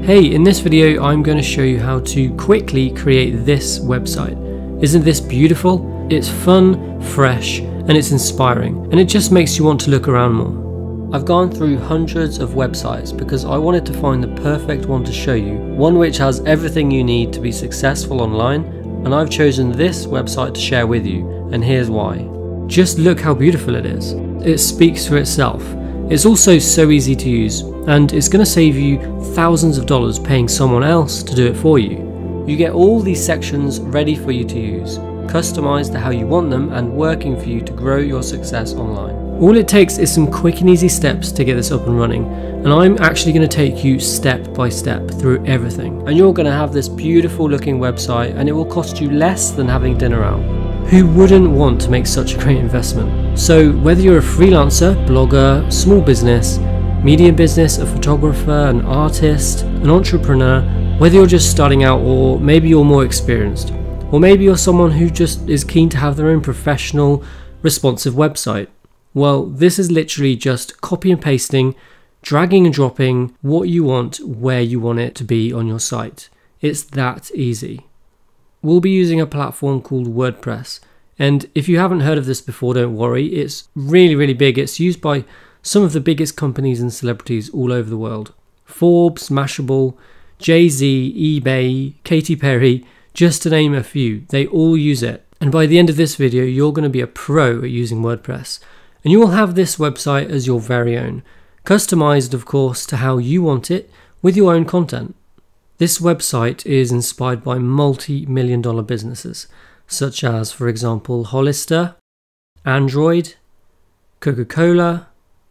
Hey, in this video I'm going to show you how to quickly create this website. Isn't this beautiful? It's fun, fresh, and it's inspiring, and it just makes you want to look around more. I've gone through hundreds of websites because I wanted to find the perfect one to show you, one which has everything you need to be successful online, and I've chosen this website to share with you, and here's why. Just look how beautiful it is. It speaks for itself. It's also so easy to use, and it's going to save you thousands of dollars paying someone else to do it for you. You get all these sections ready for you to use, customized to how you want them and working for you to grow your success online. All it takes is some quick and easy steps to get this up and running, and I'm actually going to take you step by step through everything, and you're going to have this beautiful looking website, and it will cost you less than having dinner out. Who wouldn't want to make such a great investment? So whether you're a freelancer, blogger, small business, media business, a photographer, an artist, an entrepreneur, whether you're just starting out or maybe you're more experienced, or maybe you're someone who just is keen to have their own professional, responsive website. Well, this is literally just copy and pasting, dragging and dropping what you want where you want it to be on your site. It's that easy. We'll be using a platform called WordPress, and if you haven't heard of this before, don't worry, it's really big. It's used by some of the biggest companies and celebrities all over the world. Forbes, Mashable, Jay-Z, eBay, Katy Perry, just to name a few, they all use it. And by the end of this video, you're going to be a pro at using WordPress, and you will have this website as your very own, customized of course to how you want it with your own content. This website is inspired by multi-million-dollar businesses, such as, for example, Hollister, Android, Coca-Cola,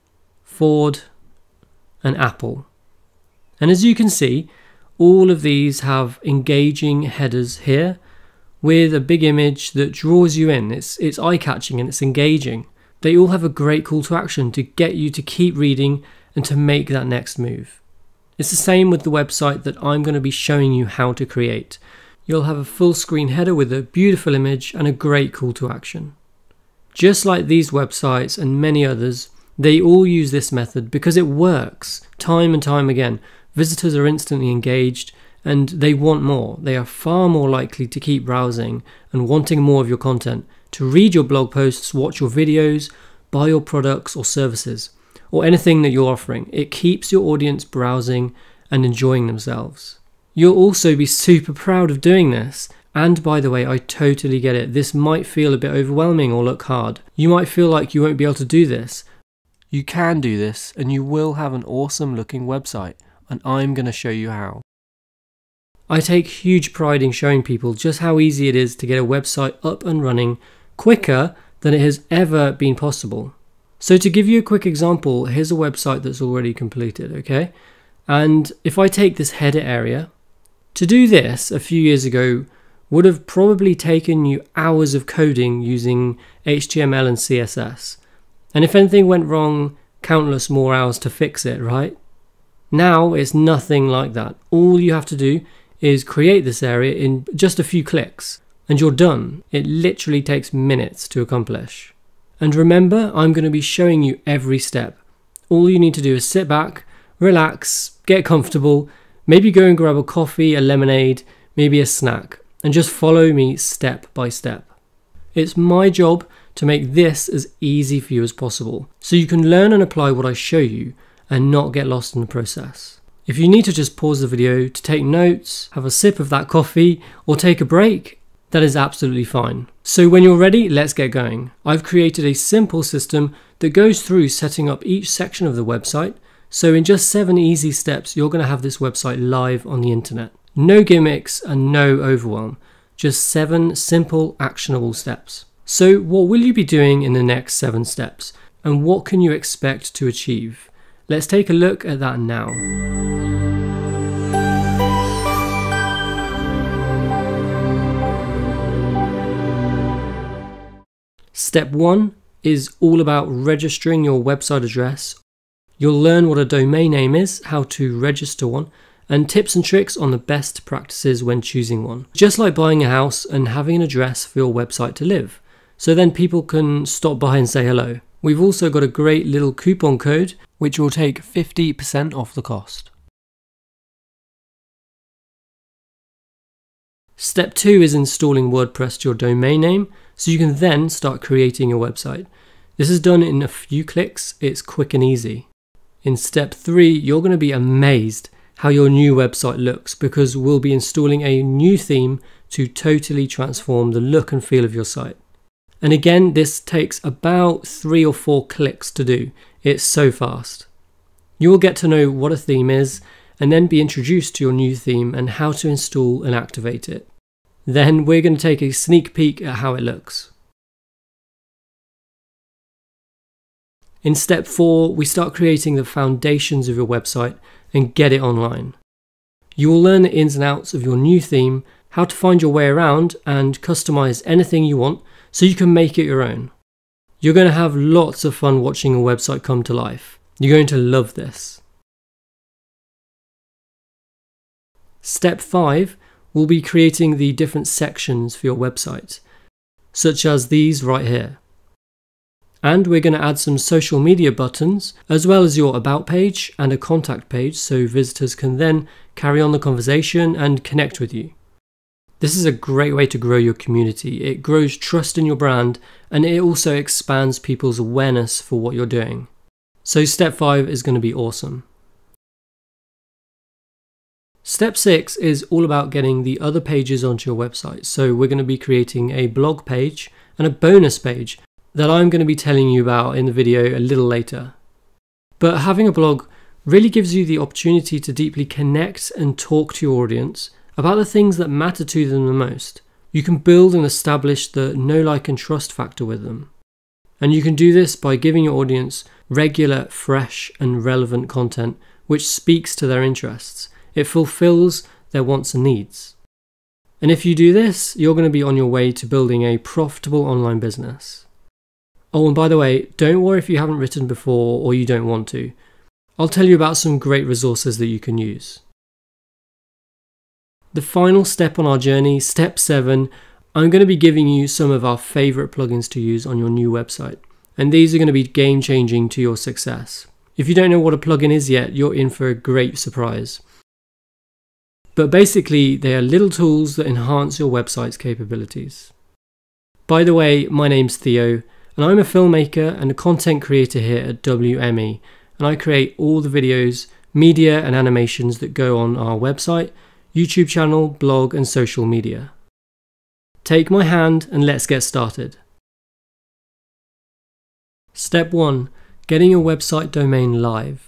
Ford, and Apple. And as you can see, all of these have engaging headers here with a big image that draws you in. It's eye-catching and it's engaging. They all have a great call to action to get you to keep reading and to make that next move. It's the same with the website that I'm going to be showing you how to create. You'll have a full screen header with a beautiful image and a great call to action. Just like these websites and many others, they all use this method because it works time and time again. Visitors are instantly engaged and they want more. They are far more likely to keep browsing and wanting more of your content, to read your blog posts, watch your videos, buy your products or services, or anything that you're offering. It keeps your audience browsing and enjoying themselves. You'll also be super proud of doing this. And by the way, I totally get it. This might feel a bit overwhelming or look hard. You might feel like you won't be able to do this. You can do this, and you will have an awesome looking website, and I'm going to show you how. I take huge pride in showing people just how easy it is to get a website up and running quicker than it has ever been possible. So to give you a quick example, here's a website that's already completed, okay? And if I take this header area, to do this a few years ago would have probably taken you hours of coding using HTML and CSS. And if anything went wrong, countless more hours to fix it, right? Now it's nothing like that. All you have to do is create this area in just a few clicks and you're done. It literally takes minutes to accomplish. And remember, I'm going to be showing you every step. All you need to do is sit back, relax, get comfortable, maybe go and grab a coffee, a lemonade, maybe a snack, and just follow me step by step. It's my job to make this as easy for you as possible, so you can learn and apply what I show you and not get lost in the process. If you need to just pause the video to take notes, have a sip of that coffee, or take a break, that is absolutely fine. So when you're ready, let's get going. I've created a simple system that goes through setting up each section of the website. So in just 7 easy steps, you're going to have this website live on the internet. No gimmicks and no overwhelm. Just 7 simple, actionable steps. So what will you be doing in the next 7 steps? And what can you expect to achieve? Let's take a look at that now. Step 1 is all about registering your website address. You'll learn what a domain name is, how to register one, and tips and tricks on the best practices when choosing one. Just like buying a house and having an address for your website to live, so then people can stop by and say hello. We've also got a great little coupon code which will take 50% off the cost. Step 2 is installing WordPress to your domain name so you can then start creating your website. This is done in a few clicks, it's quick and easy. In step 3, you're going to be amazed how your new website looks because we'll be installing a new theme to totally transform the look and feel of your site. And again, this takes about 3 or 4 clicks to do. It's so fast. You will get to know what a theme is and then be introduced to your new theme and how to install and activate it. Then we're going to take a sneak peek at how it looks. In step 4, we start creating the foundations of your website and get it online. You will learn the ins and outs of your new theme, how to find your way around and customize anything you want so you can make it your own. You're going to have lots of fun watching a website come to life. You're going to love this. Step 5 will be creating the different sections for your website, such as these right here. And we're going to add some social media buttons, as well as your about page and a contact page so visitors can then carry on the conversation and connect with you. This is a great way to grow your community. It grows trust in your brand and it also expands people's awareness for what you're doing. So step 5 is going to be awesome. Step 6 is all about getting the other pages onto your website. So we're going to be creating a blog page and a bonus page that I'm going to be telling you about in the video a little later. But having a blog really gives you the opportunity to deeply connect and talk to your audience about the things that matter to them the most. You can build and establish the know, like and trust factor with them. And you can do this by giving your audience regular, fresh and relevant content which speaks to their interests. It fulfills their wants and needs. And if you do this, you're going to be on your way to building a profitable online business. Oh, and by the way, don't worry if you haven't written before or you don't want to. I'll tell you about some great resources that you can use. The final step on our journey, step 7, I'm going to be giving you some of our favorite plugins to use on your new website. And these are going to be game changing to your success. If you don't know what a plugin is yet, you're in for a great surprise. But basically, they are little tools that enhance your website's capabilities. By the way, my name's Theo, and I'm a filmmaker and a content creator here at WME, and I create all the videos, media and animations that go on our website, YouTube channel, blog and social media. Take my hand and let's get started. Step 1. Getting your website domain live.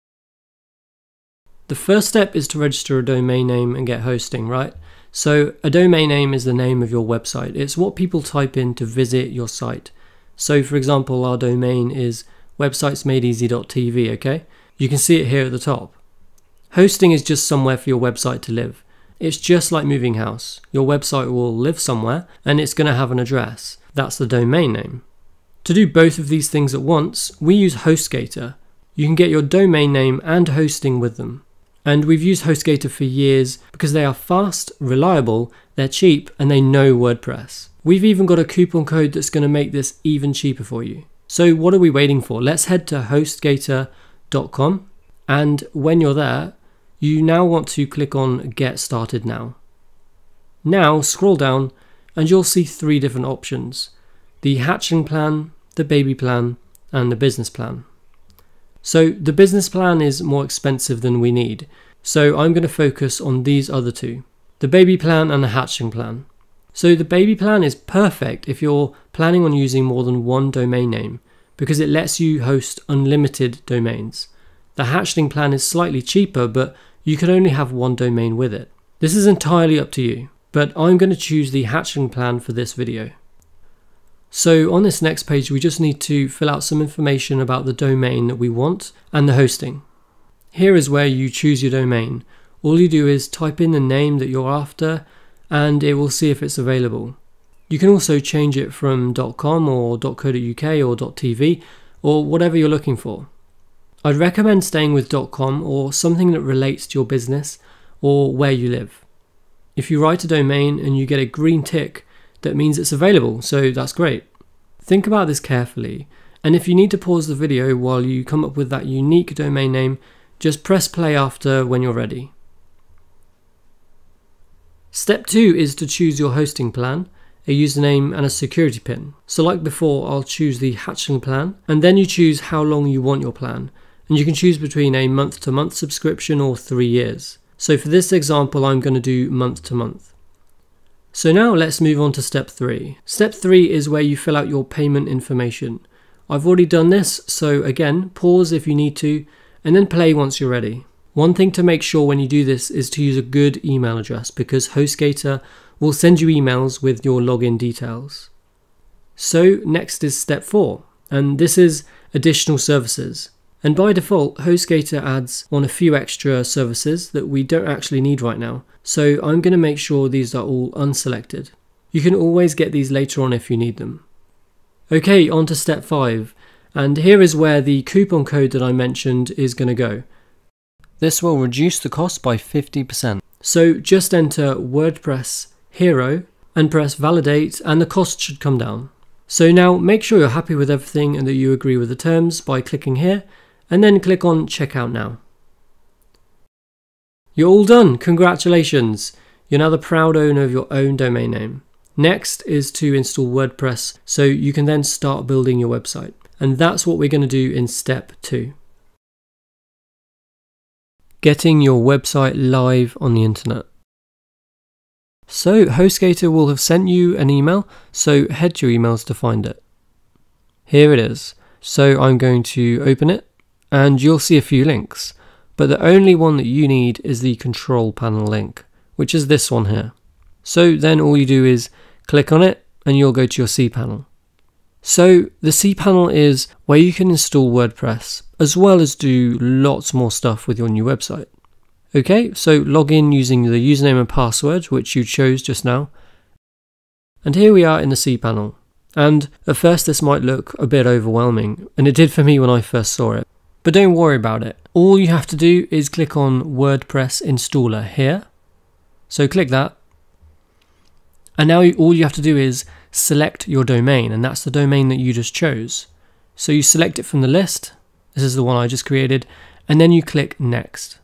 The first step is to register a domain name and get hosting, right? So a domain name is the name of your website. It's what people type in to visit your site. So for example, our domain is websitesmadeeasy.tv, okay? You can see it here at the top. Hosting is just somewhere for your website to live. It's just like moving house. Your website will live somewhere and it's going to have an address. That's the domain name. To do both of these things at once, we use HostGator. You can get your domain name and hosting with them. And we've used HostGator for years because they are fast, reliable, they're cheap, and they know WordPress. We've even got a coupon code that's going to make this even cheaper for you. So what are we waiting for? Let's head to hostgator.com, and when you're there, you now want to click on Get Started Now. Now scroll down and you'll see 3 different options: the hatchling plan, the baby plan, and the business plan. So the business plan is more expensive than we need, so I'm going to focus on these other 2, the baby plan and the hatchling plan. So the baby plan is perfect if you're planning on using more than one domain name because it lets you host unlimited domains. The hatchling plan is slightly cheaper, but you can only have one domain with it. This is entirely up to you, but I'm going to choose the hatchling plan for this video. So on this next page, we just need to fill out some information about the domain that we want and the hosting. Here is where you choose your domain. All you do is type in the name that you're after and it will see if it's available. You can also change it from .com or .co.uk or .tv or whatever you're looking for. I'd recommend staying with .com or something that relates to your business or where you live. If you write a domain and you get a green tick, that means it's available, so that's great. Think about this carefully, and if you need to pause the video while you come up with that unique domain name, just press play after when you're ready. Step 2 is to choose your hosting plan, a username and a security pin. So like before, I'll choose the Hatchling plan, and then you choose how long you want your plan. And you can choose between a month-to-month subscription or 3 years. So for this example, I'm going to do month-to-month. So now let's move on to step 3. Step 3 is where you fill out your payment information. I've already done this, so again, pause if you need to, and then play once you're ready. One thing to make sure when you do this is to use a good email address, because HostGator will send you emails with your login details. So next is step 4, and this is additional services. And by default, HostGator adds on a few extra services that we don't actually need right now. So I'm going to make sure these are all unselected. You can always get these later on if you need them. Okay, on to step 5. And here is where the coupon code that I mentioned is going to go. This will reduce the cost by 50%. So just enter WordPress Hero and press validate, and the cost should come down. So now make sure you're happy with everything and that you agree with the terms by clicking here, and then click on Checkout Now. You're all done, congratulations! You're now the proud owner of your own domain name. Next is to install WordPress so you can then start building your website. And that's what we're going to do in step 2. Getting your website live on the internet. So HostGator will have sent you an email, so head to your emails to find it. Here it is. So I'm going to open it, and you'll see a few links, but the only one that you need is the control panel link, which is this one here. So then all you do is click on it and you'll go to your cPanel. So the cPanel is where you can install WordPress as well as do lots more stuff with your new website. Okay, so log in using the username and password which you chose just now. And here we are in the cPanel. And at first this might look a bit overwhelming, and it did for me when I first saw it. But don't worry about it. All you have to do is click on WordPress installer here. So click that. And now all you have to do is select your domain, and that's the domain that you just chose. So you select it from the list. This is the one I just created, and then you click next.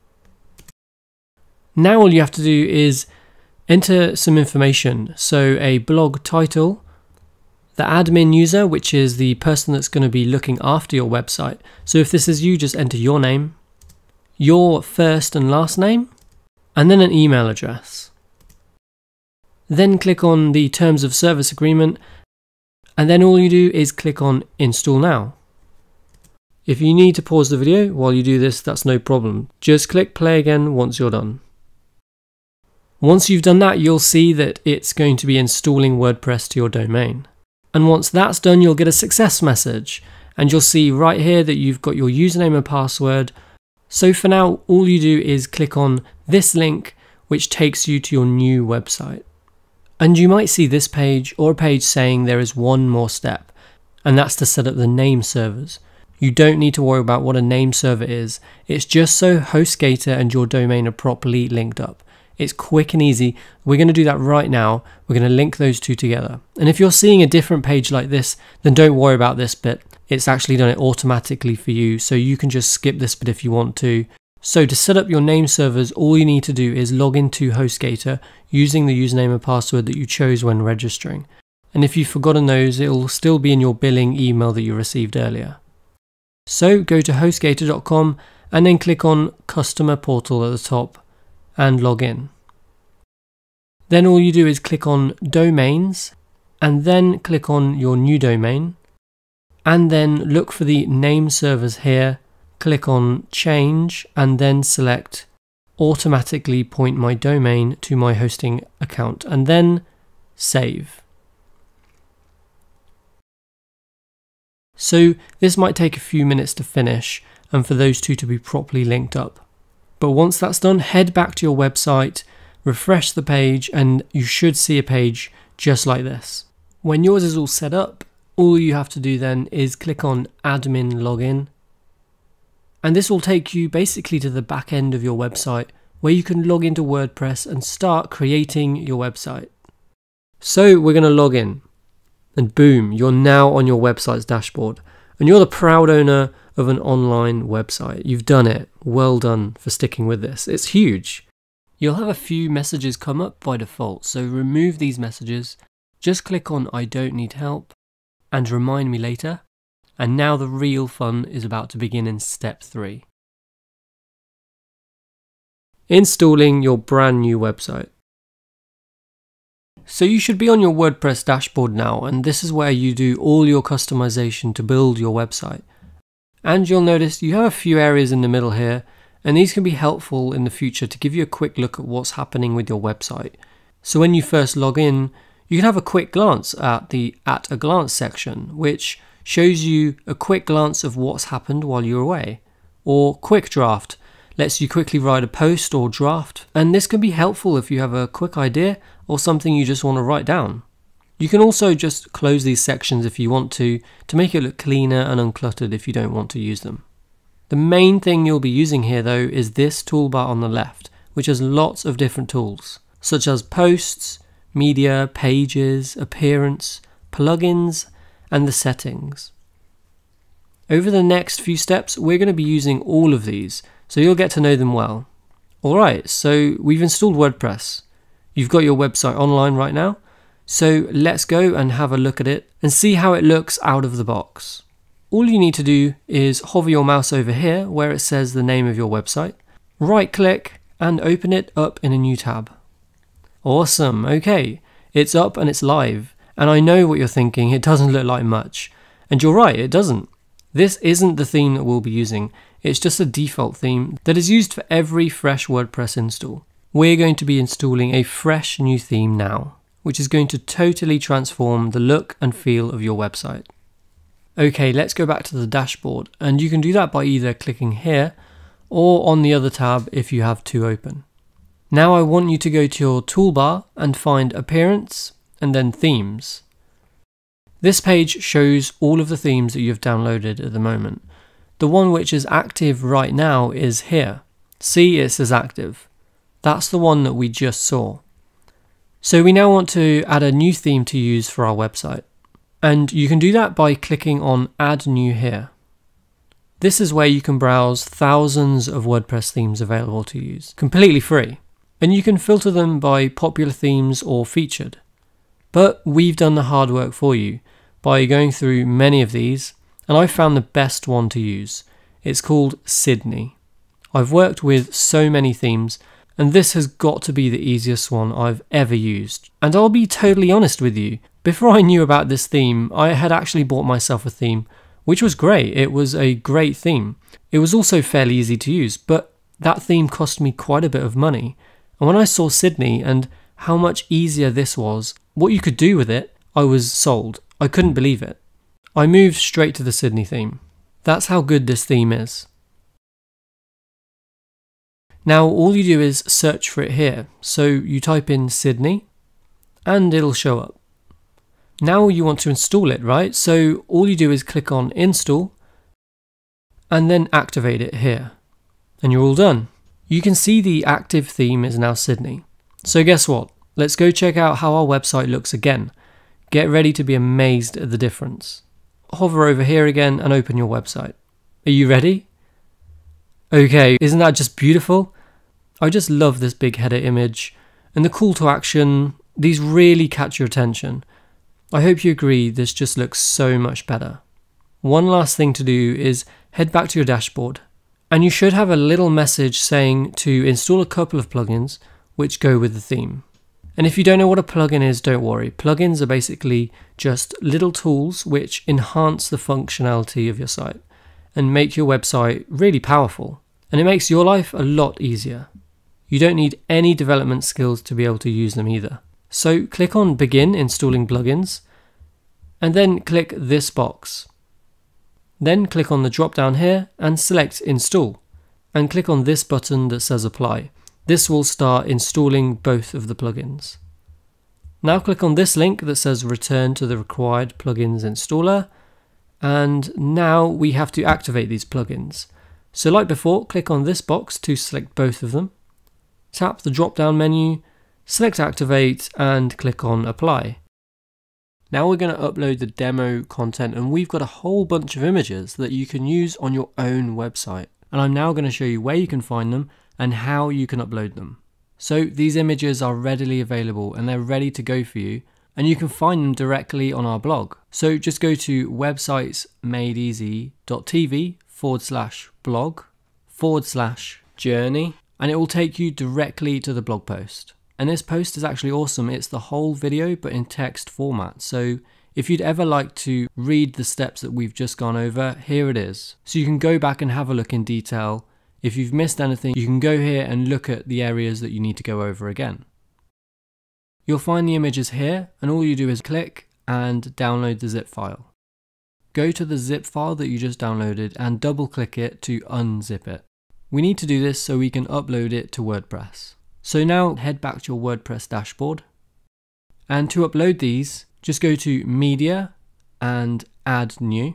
Now all you have to do is enter some information. So a blog title, the admin user, which is the person that's going to be looking after your website. So if this is you, just enter your name, your first and last name, and then an email address. Then click on the Terms of Service Agreement, and then all you do is click on Install Now. If you need to pause the video while you do this, that's no problem. Just click play again once you're done. Once you've done that, you'll see that it's going to be installing WordPress to your domain. And once that's done, you'll get a success message, and you'll see right here that you've got your username and password. So for now, all you do is click on this link, which takes you to your new website. And you might see this page or a page saying there is one more step, and that's to set up the name servers. You don't need to worry about what a name server is. It's just so HostGator and your domain are properly linked up. It's quick and easy. We're going to do that right now. We're going to link those two together. And if you're seeing a different page like this, then don't worry about this bit. It's actually done it automatically for you, so you can just skip this bit if you want to. So to set up your name servers, all you need to do is log into HostGator using the username and password that you chose when registering. And if you've forgotten those, it will still be in your billing email that you received earlier. So go to HostGator.com and then click on Customer Portal at the top and log in. Then all you do is click on Domains and then click on your new domain, and then look for the name servers here. Click on Change and then select Automatically point my domain to my hosting account, and then Save. So this might take a few minutes to finish and for those two to be properly linked up. But once that's done, head back to your website, refresh the page, and you should see a page just like this. When yours is all set up, all you have to do then is click on Admin Login. And this will take you basically to the back end of your website where you can log into WordPress and start creating your website. So we're going to log in, and boom, you're now on your website's dashboard, and you're the proud owner of an online website. You've done it. Well done for sticking with this. It's huge. You'll have a few messages come up by default, so remove these messages. Just click on I don't need help and remind me later. And now the real fun is about to begin in step 3. Installing your brand new website. So you should be on your WordPress dashboard now, and this is where you do all your customization to build your website. And you'll notice you have a few areas in the middle here, and these can be helpful in the future to give you a quick look at what's happening with your website. So when you first log in, you can have a quick glance at the At a Glance section, which shows you a quick glance of what's happened while you're away. Or Quick Draft lets you quickly write a post or draft, and this can be helpful if you have a quick idea or something you just want to write down. You can also just close these sections if you want to make it look cleaner and uncluttered if you don't want to use them. The main thing you'll be using here though is this toolbar on the left, which has lots of different tools, such as posts, media, pages, appearance, plugins, and the settings. Over the next few steps, we're going to be using all of these, so you'll get to know them well. Alright, so we've installed WordPress. You've got your website online right now, so let's go and have a look at it and see how it looks out of the box. All you need to do is hover your mouse over here where it says the name of your website, right click and open it up in a new tab. Awesome, okay, it's up and it's live, and I know what you're thinking, it doesn't look like much. And you're right, it doesn't. This isn't the theme that we'll be using, it's just a default theme that is used for every fresh WordPress install. We're going to be installing a fresh new theme now, which is going to totally transform the look and feel of your website. Okay, let's go back to the dashboard, and you can do that by either clicking here or on the other tab if you have two open. Now I want you to go to your toolbar and find Appearance and then Themes. This page shows all of the themes that you've downloaded at the moment. The one which is active right now is here. See, it says active. That's the one that we just saw. So we now want to add a new theme to use for our website. And you can do that by clicking on Add New here. This is where you can browse thousands of WordPress themes available to use, completely free. And you can filter them by popular themes or featured. But we've done the hard work for you by going through many of these, and I found the best one to use. It's called Sydney. I've worked with so many themes, and this has got to be the easiest one I've ever used. And I'll be totally honest with you, before I knew about this theme, I had actually bought myself a theme, which was great. It was a great theme. It was also fairly easy to use, but that theme cost me quite a bit of money. And when I saw Sydney and how much easier this was, what you could do with it, I was sold. I couldn't believe it. I moved straight to the Sydney theme. That's how good this theme is. Now all you do is search for it here. So you type in Sydney and it'll show up. Now you want to install it, right? So all you do is click on Install and then activate it here. And you're all done. You can see the active theme is now Sydney. So guess what? Let's go check out how our website looks again. Get ready to be amazed at the difference. Hover over here again and open your website. Are you ready? Okay, isn't that just beautiful? I just love this big header image and the call to action. These really catch your attention. I hope you agree this just looks so much better. One last thing to do is head back to your dashboard and you should have a little message saying to install a couple of plugins which go with the theme. And if you don't know what a plugin is, don't worry. Plugins are basically just little tools which enhance the functionality of your site and make your website really powerful. And it makes your life a lot easier. You don't need any development skills to be able to use them either. So click on Begin Installing Plugins and then click this box. Then click on the drop down here and select Install and click on this button that says Apply. This will start installing both of the plugins. Now click on this link that says Return to the required plugins installer, and now we have to activate these plugins. So like before, click on this box to select both of them. Tap the drop down menu, select Activate and click on Apply. Now we're going to upload the demo content, and we've got a whole bunch of images that you can use on your own website. And I'm now going to show you where you can find them and how you can upload them. So these images are readily available and they're ready to go for you, and you can find them directly on our blog. So just go to websitesmadeeasy.tv/blog/journey, and it will take you directly to the blog post. And this post is actually awesome. It's the whole video but in text format. So if you'd ever like to read the steps that we've just gone over, here it is. So you can go back and have a look in detail. If you've missed anything, you can go here and look at the areas that you need to go over again. You'll find the images here, and all you do is click and download the zip file. Go to the zip file that you just downloaded and double click it to unzip it. We need to do this so we can upload it to WordPress. So now head back to your WordPress dashboard, and to upload these, just go to Media and Add New.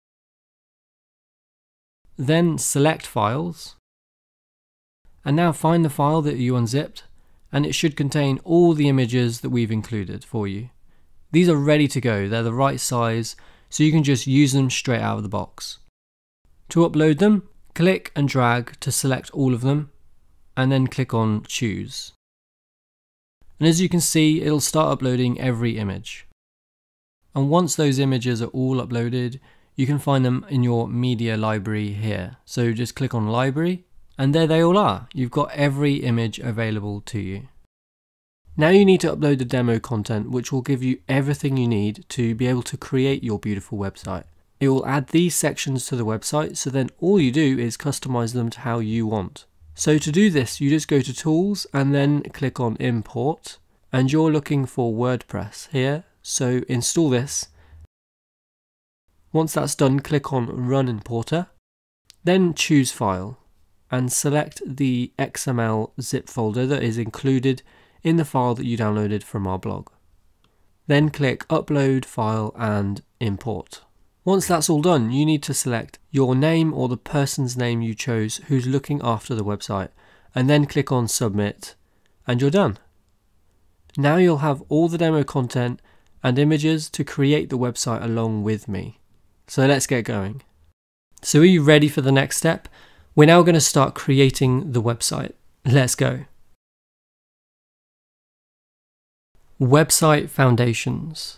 Then select Files, and now find the file that you unzipped, and it should contain all the images that we've included for you. These are ready to go, they're the right size, so you can just use them straight out of the box. To upload them, click and drag to select all of them, and then click on Choose. And as you can see, it'll start uploading every image. And once those images are all uploaded, you can find them in your media library here. So just click on Library, and there they all are. You've got every image available to you. Now you need to upload the demo content, which will give you everything you need to be able to create your beautiful website. It will add these sections to the website, so then all you do is customize them to how you want. So to do this, you just go to Tools and then click on Import, and you're looking for WordPress here, so install this. Once that's done, click on Run Importer, then choose File, and select the XML zip folder that is included in the file that you downloaded from our blog. Then click Upload File and Import. Once that's all done, you need to select your name or the person's name you chose who's looking after the website, and then click on Submit, and you're done. Now you'll have all the demo content and images to create the website along with me. So let's get going. So are you ready for the next step? We're now going to start creating the website. Let's go. Website foundations.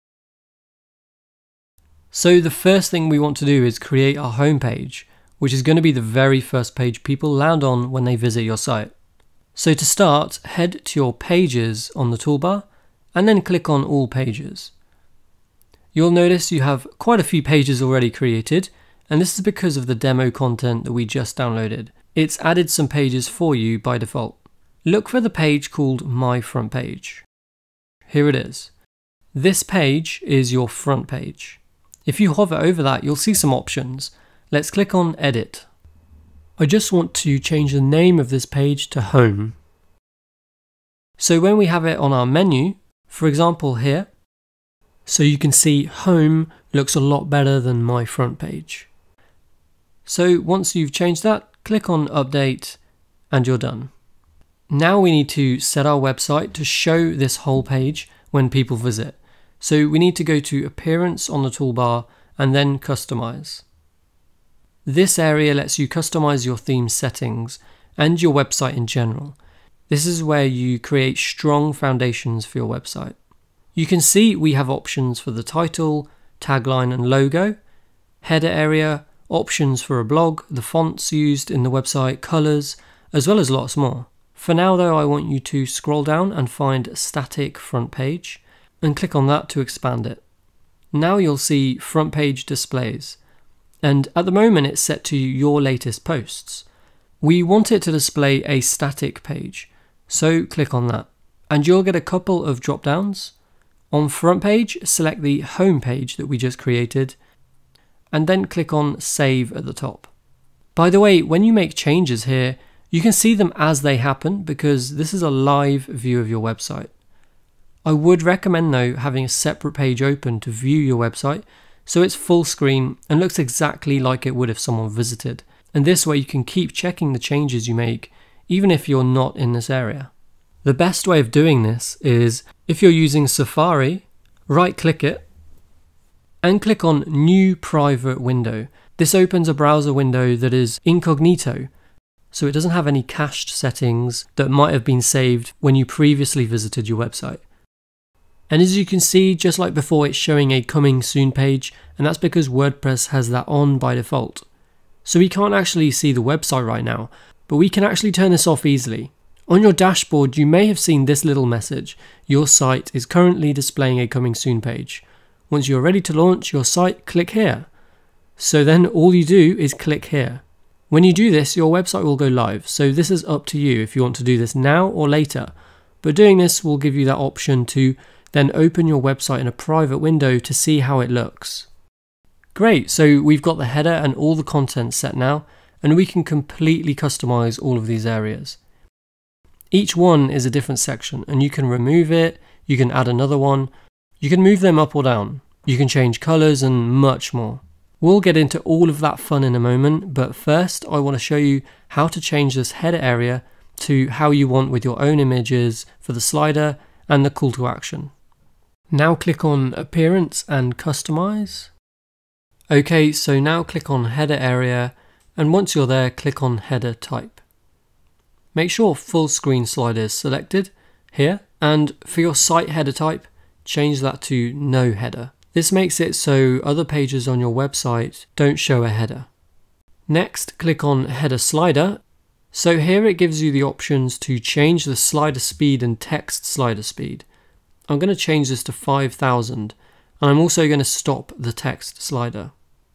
So the first thing we want to do is create our homepage, which is going to be the very first page people land on when they visit your site. So to start, head to your Pages on the toolbar and then click on All Pages. You'll notice you have quite a few pages already created, and this is because of the demo content that we just downloaded. It's added some pages for you by default. Look for the page called My Front Page. Here it is. This page is your front page. If you hover over that, you'll see some options. Let's click on Edit. I just want to change the name of this page to Home. So when we have it on our menu, for example here, so you can see Home looks a lot better than My Front Page. So once you've changed that, click on Update and you're done. Now we need to set our website to show this whole page when people visit. So we need to go to Appearance on the toolbar and then Customize. This area lets you customize your theme settings and your website in general. This is where you create strong foundations for your website. You can see we have options for the title, tagline and logo, header area, options for a blog, the fonts used in the website, colors, as well as lots more. For now though, I want you to scroll down and find Static Front Page and click on that to expand it. Now you'll see Front Page Displays, and at the moment it's set to your latest posts. We want it to display a static page, so click on that, and you'll get a couple of drop downs. On Front Page, select the home page that we just created, and then click on Save at the top. By the way, when you make changes here, you can see them as they happen because this is a live view of your website. I would recommend though having a separate page open to view your website so it's full screen and looks exactly like it would if someone visited. And this way you can keep checking the changes you make even if you're not in this area. The best way of doing this is if you're using Safari, right click it and click on New Private Window. This opens a browser window that is incognito, so it doesn't have any cached settings that might have been saved when you previously visited your website. And as you can see, just like before, it's showing a coming soon page, and that's because WordPress has that on by default. So we can't actually see the website right now, but we can actually turn this off easily. On your dashboard, you may have seen this little message: your site is currently displaying a coming soon page. Once you're ready to launch your site, click here. So then all you do is click here. When you do this, your website will go live. So this is up to you if you want to do this now or later. But doing this will give you that option to then open your website in a private window to see how it looks. Great, so we've got the header and all the content set now, and we can completely customize all of these areas. Each one is a different section, and you can remove it, you can add another one, you can move them up or down, you can change colors and much more. We'll get into all of that fun in a moment, but first I want to show you how to change this header area to how you want with your own images for the slider and the call to action. Now click on Appearance and Customize. Okay, so now click on Header Area, and once you're there, click on Header Type. Make sure Full Screen Slider is selected here, and for your site header type, change that to No Header. This makes it so other pages on your website don't show a header. Next, click on Header Slider. So here it gives you the options to change the slider speed and text slider speed. I'm going to change this to 5,000, and I'm also going to stop the text slider.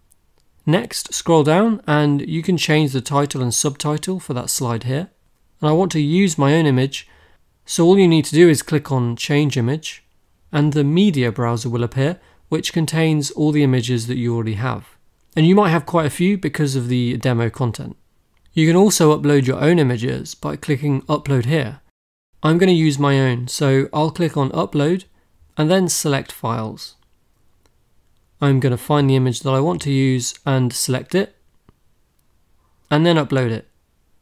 Next, scroll down and you can change the title and subtitle for that slide here. And I want to use my own image, so all you need to do is click on Change Image, and the media browser will appear, which contains all the images that you already have. And you might have quite a few because of the demo content. You can also upload your own images by clicking Upload here. I'm going to use my own, so I'll click on Upload and then select Files. I'm going to find the image that I want to use and select it, and then upload it.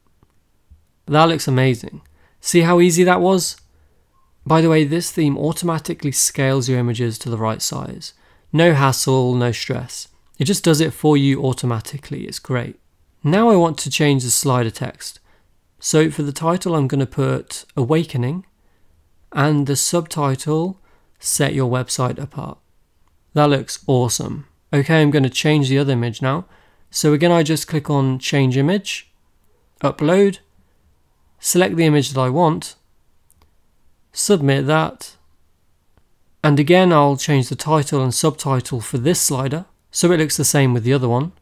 That looks amazing. See how easy that was? By the way, this theme automatically scales your images to the right size. No hassle, no stress. It just does it for you automatically. It's great. Now I want to change the slider text. So for the title, I'm going to put Awakening, and the subtitle, Set Your Website Apart. That looks awesome. Okay, I'm going to change the other image now. So again, I just click on Change Image, Upload, select the image that I want, submit that, and again I'll change the title and subtitle for this slider so it looks the same with the other one.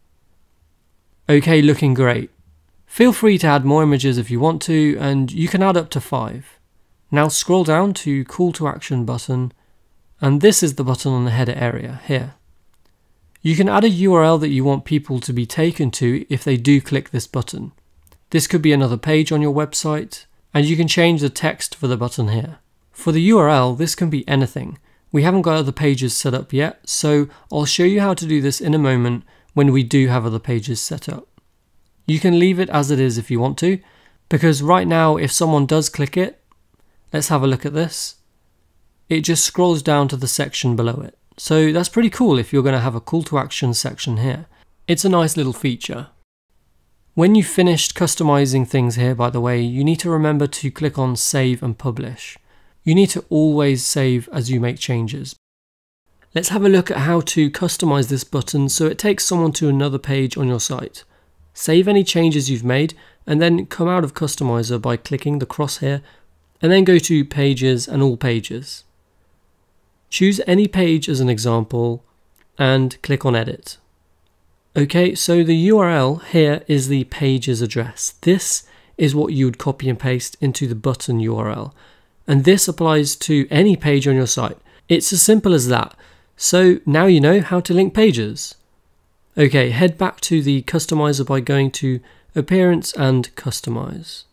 Okay, looking great. Feel free to add more images if you want to, and you can add up to 5. Now scroll down to Call to Action button, and this is the button on the header area here. You can add a URL that you want people to be taken to if they do click this button. This could be another page on your website, and you can change the text for the button here. For the URL, this can be anything. We haven't got other pages set up yet, so I'll show you how to do this in a moment when we do have other pages set up. You can leave it as it is if you want to, because right now if someone does click it, let's have a look at this, it just scrolls down to the section below it. So that's pretty cool if you're going to have a call to action section here. It's a nice little feature. When you've finished customizing things here, by the way, you need to remember to click on Save and Publish. You need to always save as you make changes. Let's have a look at how to customize this button so it takes someone to another page on your site. Save any changes you've made and then come out of Customizer by clicking the crosshair and then go to Pages and All Pages. Choose any page as an example and click on Edit. Okay, so the URL here is the page's address. This is what you would copy and paste into the button URL. And this applies to any page on your site. It's as simple as that. So now you know how to link pages. Okay, head back to the customizer by going to Appearance and Customize.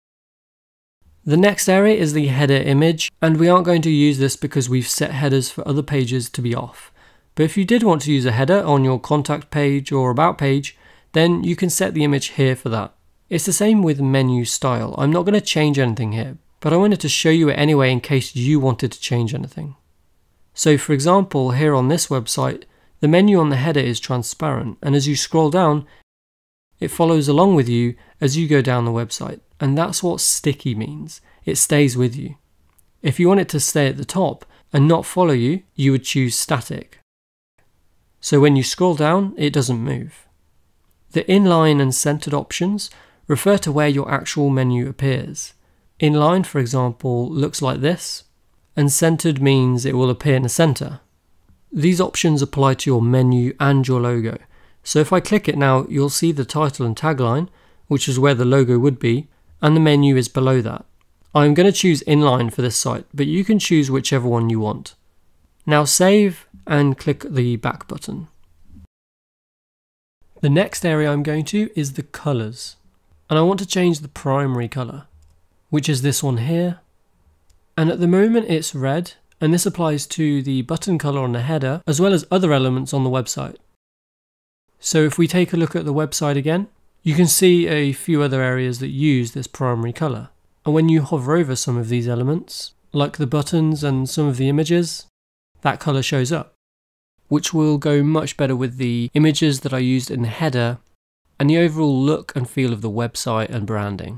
The next area is the header image, and we aren't going to use this because we've set headers for other pages to be off. But if you did want to use a header on your contact page or about page, then you can set the image here for that. It's the same with menu style. I'm not going to change anything here, but I wanted to show you it anyway in case you wanted to change anything. So for example, here on this website, the menu on the header is transparent, and as you scroll down, It follows along with you as you go down the website, and that's what sticky means. It stays with you. If you want it to stay at the top and not follow you, you would choose static. So when you scroll down, it doesn't move. The inline and centered options refer to where your actual menu appears. Inline, for example, looks like this, and centered means it will appear in the center. These options apply to your menu and your logo. So if I click it now, you'll see the title and tagline, which is where the logo would be, and the menu is below that. I'm going to choose inline for this site, but you can choose whichever one you want. Now save and click the back button. The next area I'm going to is the colors, and I want to change the primary color, which is this one here. And at the moment it's red, and this applies to the button color on the header as well as other elements on the website. So if we take a look at the website again, you can see a few other areas that use this primary color. And when you hover over some of these elements, like the buttons and some of the images, that color shows up, which will go much better with the images that I used in the header and the overall look and feel of the website and branding.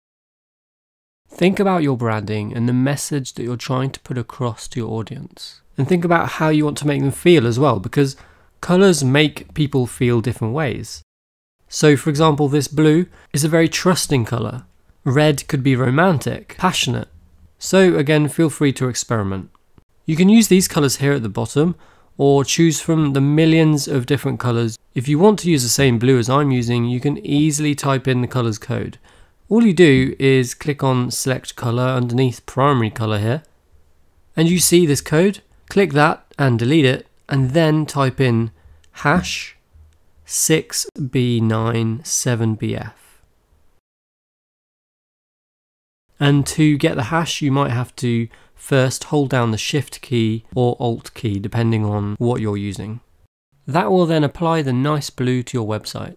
Think about your branding and the message that you're trying to put across to your audience. And think about how you want to make them feel as well, because colors make people feel different ways. So for example, this blue is a very trusting color. Red could be romantic, passionate. So again, feel free to experiment. You can use these colors here at the bottom, or choose from the millions of different colors. If you want to use the same blue as I'm using, you can easily type in the colors code. All you do is click on select color underneath primary color here, and you see this code. Click that and delete it, and then type in hash 6B97BF. And to get the hash, you might have to first hold down the Shift key or Alt key, depending on what you're using. That will then apply the nice blue to your website.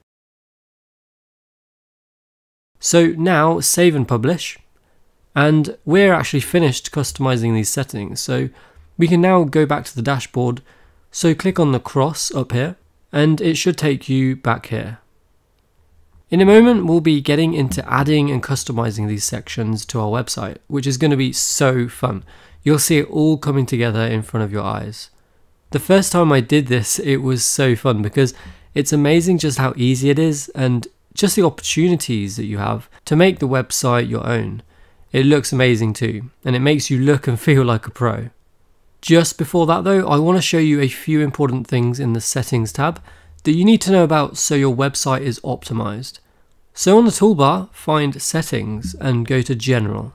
So now save and publish, and we're actually finished customizing these settings. So we can now go back to the dashboard. So click on the cross up here, and it should take you back here. In a moment, we'll be getting into adding and customizing these sections to our website, which is going to be so fun. You'll see it all coming together in front of your eyes. The first time I did this, it was so fun because it's amazing just how easy it is and just the opportunities that you have to make the website your own. It looks amazing too, and it makes you look and feel like a pro. Just before that though, I want to show you a few important things in the settings tab that you need to know about so your website is optimized. So on the toolbar, find settings and go to general.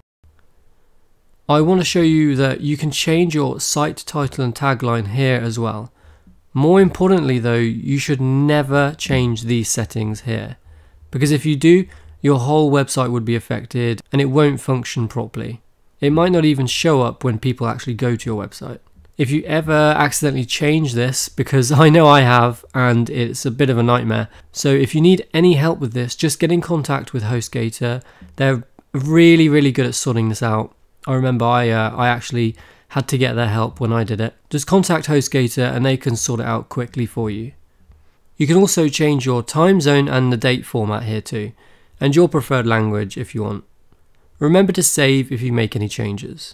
I want to show you that you can change your site title and tagline here as well. More importantly though, you should never change these settings here, because if you do, your whole website would be affected and it won't function properly. It might not even show up when people actually go to your website. If you ever accidentally change this, because I know I have and it's a bit of a nightmare, so if you need any help with this, just get in contact with HostGator. They're really good at sorting this out. I remember I actually had to get their help when I did it. Just contact HostGator and they can sort it out quickly for you. You can also change your time zone and the date format here too, and your preferred language if you want. Remember to save if you make any changes.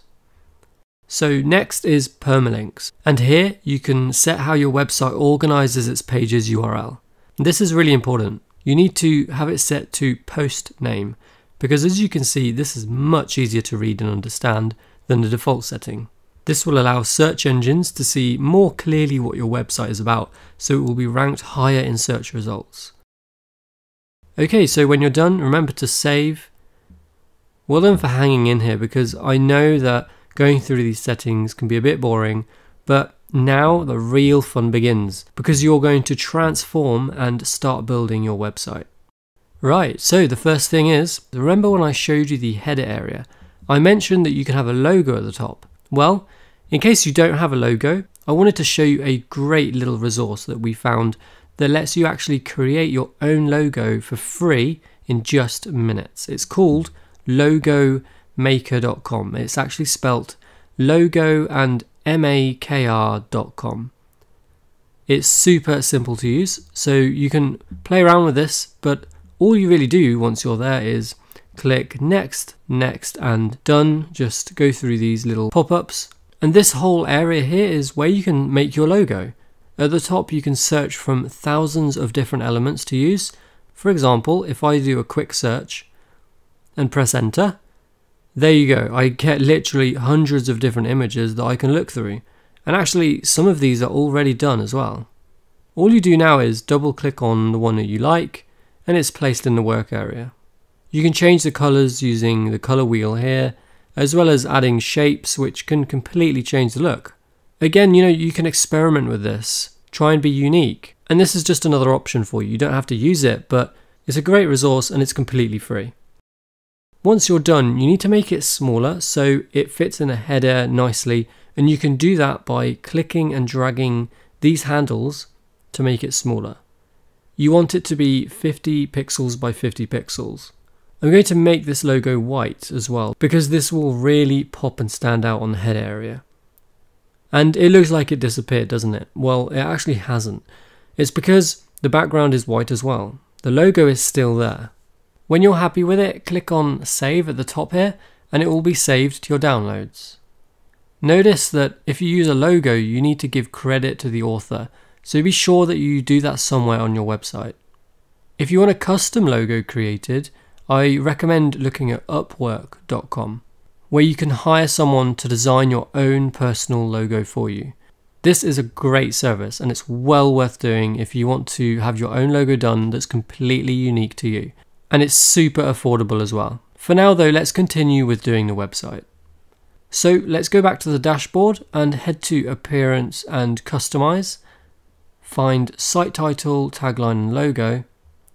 So next is permalinks, and here you can set how your website organizes its page's URL. This is really important. You need to have it set to post name, because as you can see, this is much easier to read and understand than the default setting. This will allow search engines to see more clearly what your website is about, so it will be ranked higher in search results. Okay, so when you're done, remember to save. Well done for hanging in here, because I know that going through these settings can be a bit boring, but now the real fun begins, because you're going to transform and start building your website. Right, so the first thing is, remember when I showed you the header area, I mentioned that you can have a logo at the top. Well, in case you don't have a logo, I wanted to show you a great little resource that we found that lets you actually create your own logo for free in just minutes. It's called logomaker.com. It's actually spelt logo and makr.com. It's super simple to use, so you can play around with this, but All you really do once you're there is click next, next and done. Just go through these little pop-ups, and this whole area here is where you can make your logo. At the top you can search from thousands of different elements to use. For example, if I do a quick search and press enter, there you go. I get literally hundreds of different images that I can look through, and actually some of these are already done as well. All you do now is double click on the one that you like and it's placed in the work area. You can change the colors using the color wheel here, as well as adding shapes which can completely change the look. Again, you can experiment with this, try and be unique, and this is just another option for you. You don't have to use it, but it's a great resource and it's completely free. Once you're done, you need to make it smaller so it fits in a header nicely, and you can do that by clicking and dragging these handles to make it smaller. You want it to be 50 pixels by 50 pixels. I'm going to make this logo white as well, because this will really pop and stand out on the head area. And it looks like it disappeared, doesn't it? Well, it actually hasn't. It's because the background is white as well. The logo is still there. When you're happy with it, click on save at the top here and it will be saved to your downloads. Notice that if you use a logo, you need to give credit to the author, so be sure that you do that somewhere on your website. If you want a custom logo created, I recommend looking at Upwork.com, where you can hire someone to design your own personal logo for you. This is a great service and it's well worth doing if you want to have your own logo done that's completely unique to you. And it's super affordable as well. For now though, let's continue with doing the website. So let's go back to the dashboard and head to Appearance and Customize. Find Site Title, Tagline and Logo.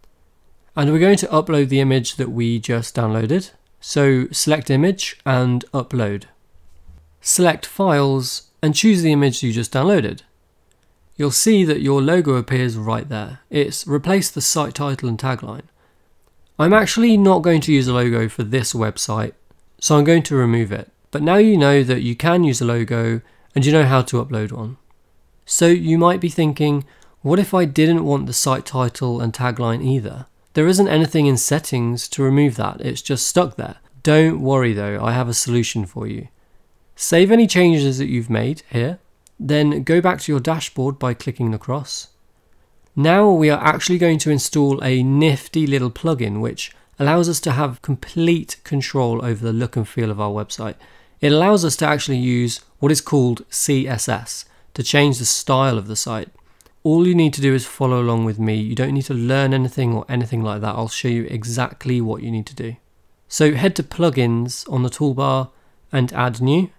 And we're going to upload the image that we just downloaded. So select Image and Upload. Select Files and choose the image you just downloaded. You'll see that your logo appears right there. It's replaced the site title and tagline. I'm actually not going to use a logo for this website, so I'm going to remove it. But now you know that you can use a logo and you know how to upload one. So you might be thinking, what if I didn't want the site title and tagline either? There isn't anything in settings to remove that, it's just stuck there. Don't worry though, I have a solution for you. Save any changes that you've made here, then go back to your dashboard by clicking the cross. Now we are actually going to install a nifty little plugin which allows us to have complete control over the look and feel of our website. It allows us to actually use what is called CSS to change the style of the site. All you need to do is follow along with me. You don't need to learn anything or anything like that. I'll show you exactly what you need to do. So head to Plugins on the toolbar and add new.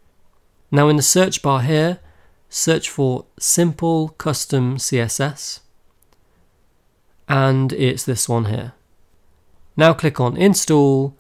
Now in the search bar here, search for Simple Custom CSS. And it's this one here. Now click on Install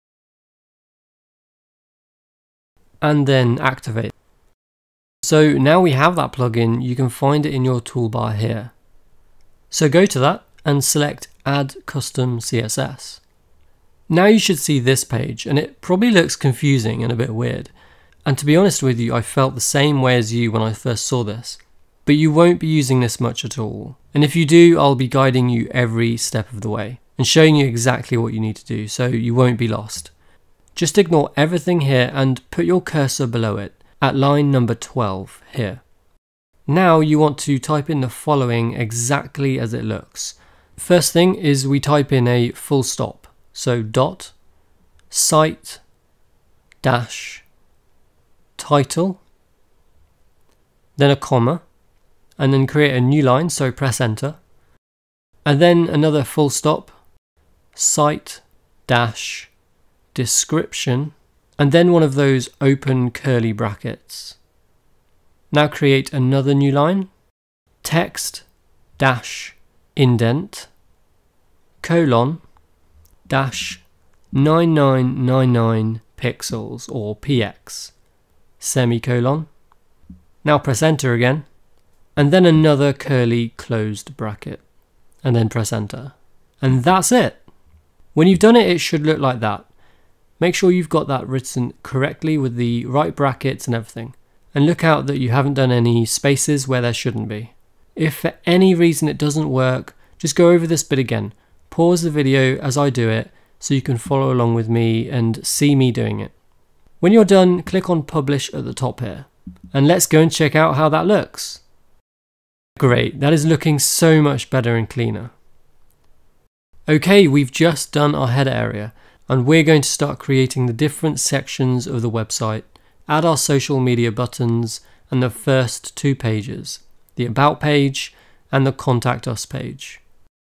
and then Activate. So now we have that plugin, you can find it in your toolbar here. So go to that and select Add Custom CSS. Now you should see this page, and it probably looks confusing and a bit weird. And to be honest with you, I felt the same way as you when I first saw this. But you won't be using this much at all. And if you do, I'll be guiding you every step of the way and showing you exactly what you need to do, so you won't be lost. Just ignore everything here and put your cursor below it at line number 12 here. Now you want to type in the following exactly as it looks. First thing is we type in a full stop. So dot, site, dash, title, then a comma, and then create a new line, so press enter. And then another full stop, site, dash, description, and then one of those open curly brackets. Now create another new line, text, dash, indent, colon, dash, 9999 pixels or px, semicolon. Now press enter again, and then another curly closed bracket, and then press enter. And that's it. When you've done it, it should look like that. Make sure you've got that written correctly with the right brackets and everything. And look out that you haven't done any spaces where there shouldn't be. If for any reason it doesn't work, just go over this bit again. pause the video as I do it so you can follow along with me and see me doing it. When you're done, click on Publish at the top here. And let's go and check out how that looks. Great, that is looking so much better and cleaner. Okay, we've just done our header area, and we're going to start creating the different sections of the website, add our social media buttons and the first two pages, the About page and the Contact Us page.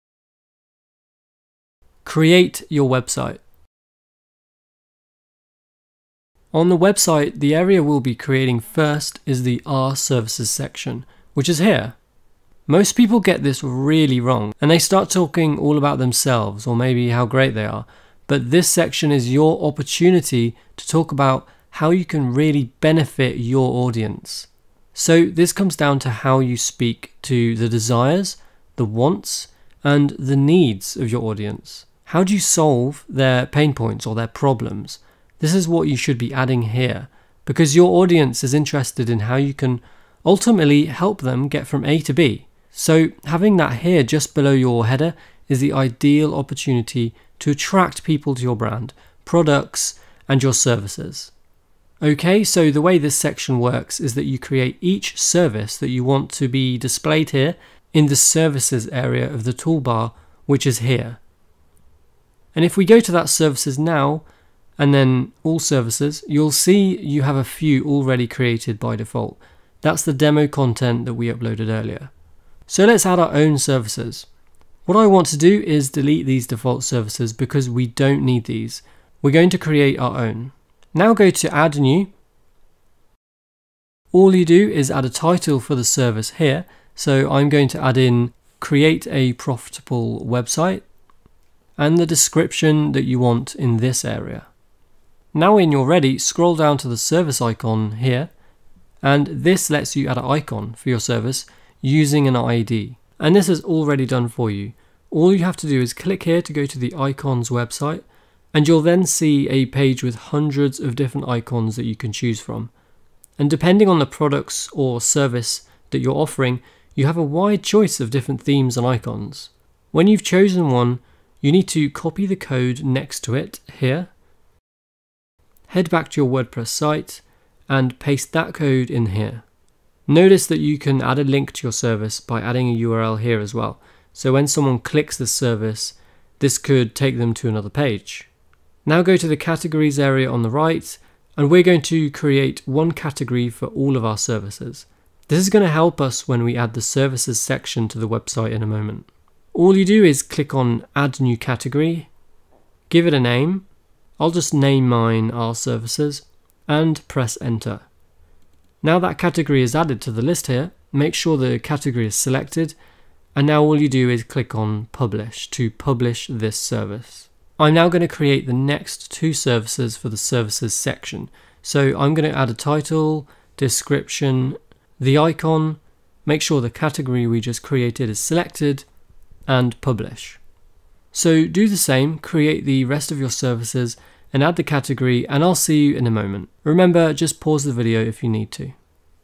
Create your website. On the website, the area we'll be creating first is the Our Services section, which is here. Most people get this really wrong and they start talking all about themselves or maybe how great they are, but this section is your opportunity to talk about how you can really benefit your audience. So this comes down to how you speak to the desires, the wants, and the needs of your audience. How do you solve their pain points or their problems? This is what you should be adding here, because your audience is interested in how you can ultimately help them get from A to B. So having that here just below your header is the ideal opportunity to attract people to your brand, products, and your services. Okay, so the way this section works is that you create each service that you want to be displayed here in the services area of the toolbar, which is here. And if we go to that services now, and then all services, you'll see you have a few already created by default. That's the demo content that we uploaded earlier. So let's add our own services. What I want to do is delete these default services because we don't need these. We're going to create our own. Now go to Add New. All you do is add a title for the service here. So I'm going to add in Create a Profitable Website and the description that you want in this area. Now when you're ready, scroll down to the service icon here, and this lets you add an icon for your service using an ID. And this is already done for you. All you have to do is click here to go to the icons website, and you'll then see a page with hundreds of different icons that you can choose from. And depending on the products or service that you're offering, you have a wide choice of different themes and icons. When you've chosen one, you need to copy the code next to it here, head back to your WordPress site and paste that code in here. Notice that you can add a link to your service by adding a URL here as well. So when someone clicks this service, this could take them to another page. Now go to the categories area on the right, and we're going to create one category for all of our services. This is going to help us when we add the services section to the website in a moment. All you do is click on Add New Category, give it a name. I'll just name mine Our Services and press Enter. Now that category is added to the list here, make sure the category is selected, and now all you do is click on Publish to publish this service. I'm now going to create the next two services for the services section. So I'm going to add a title, description, the icon, make sure the category we just created is selected, and publish. So do the same, create the rest of your services and add the category, and I'll see you in a moment. Remember, just pause the video if you need to.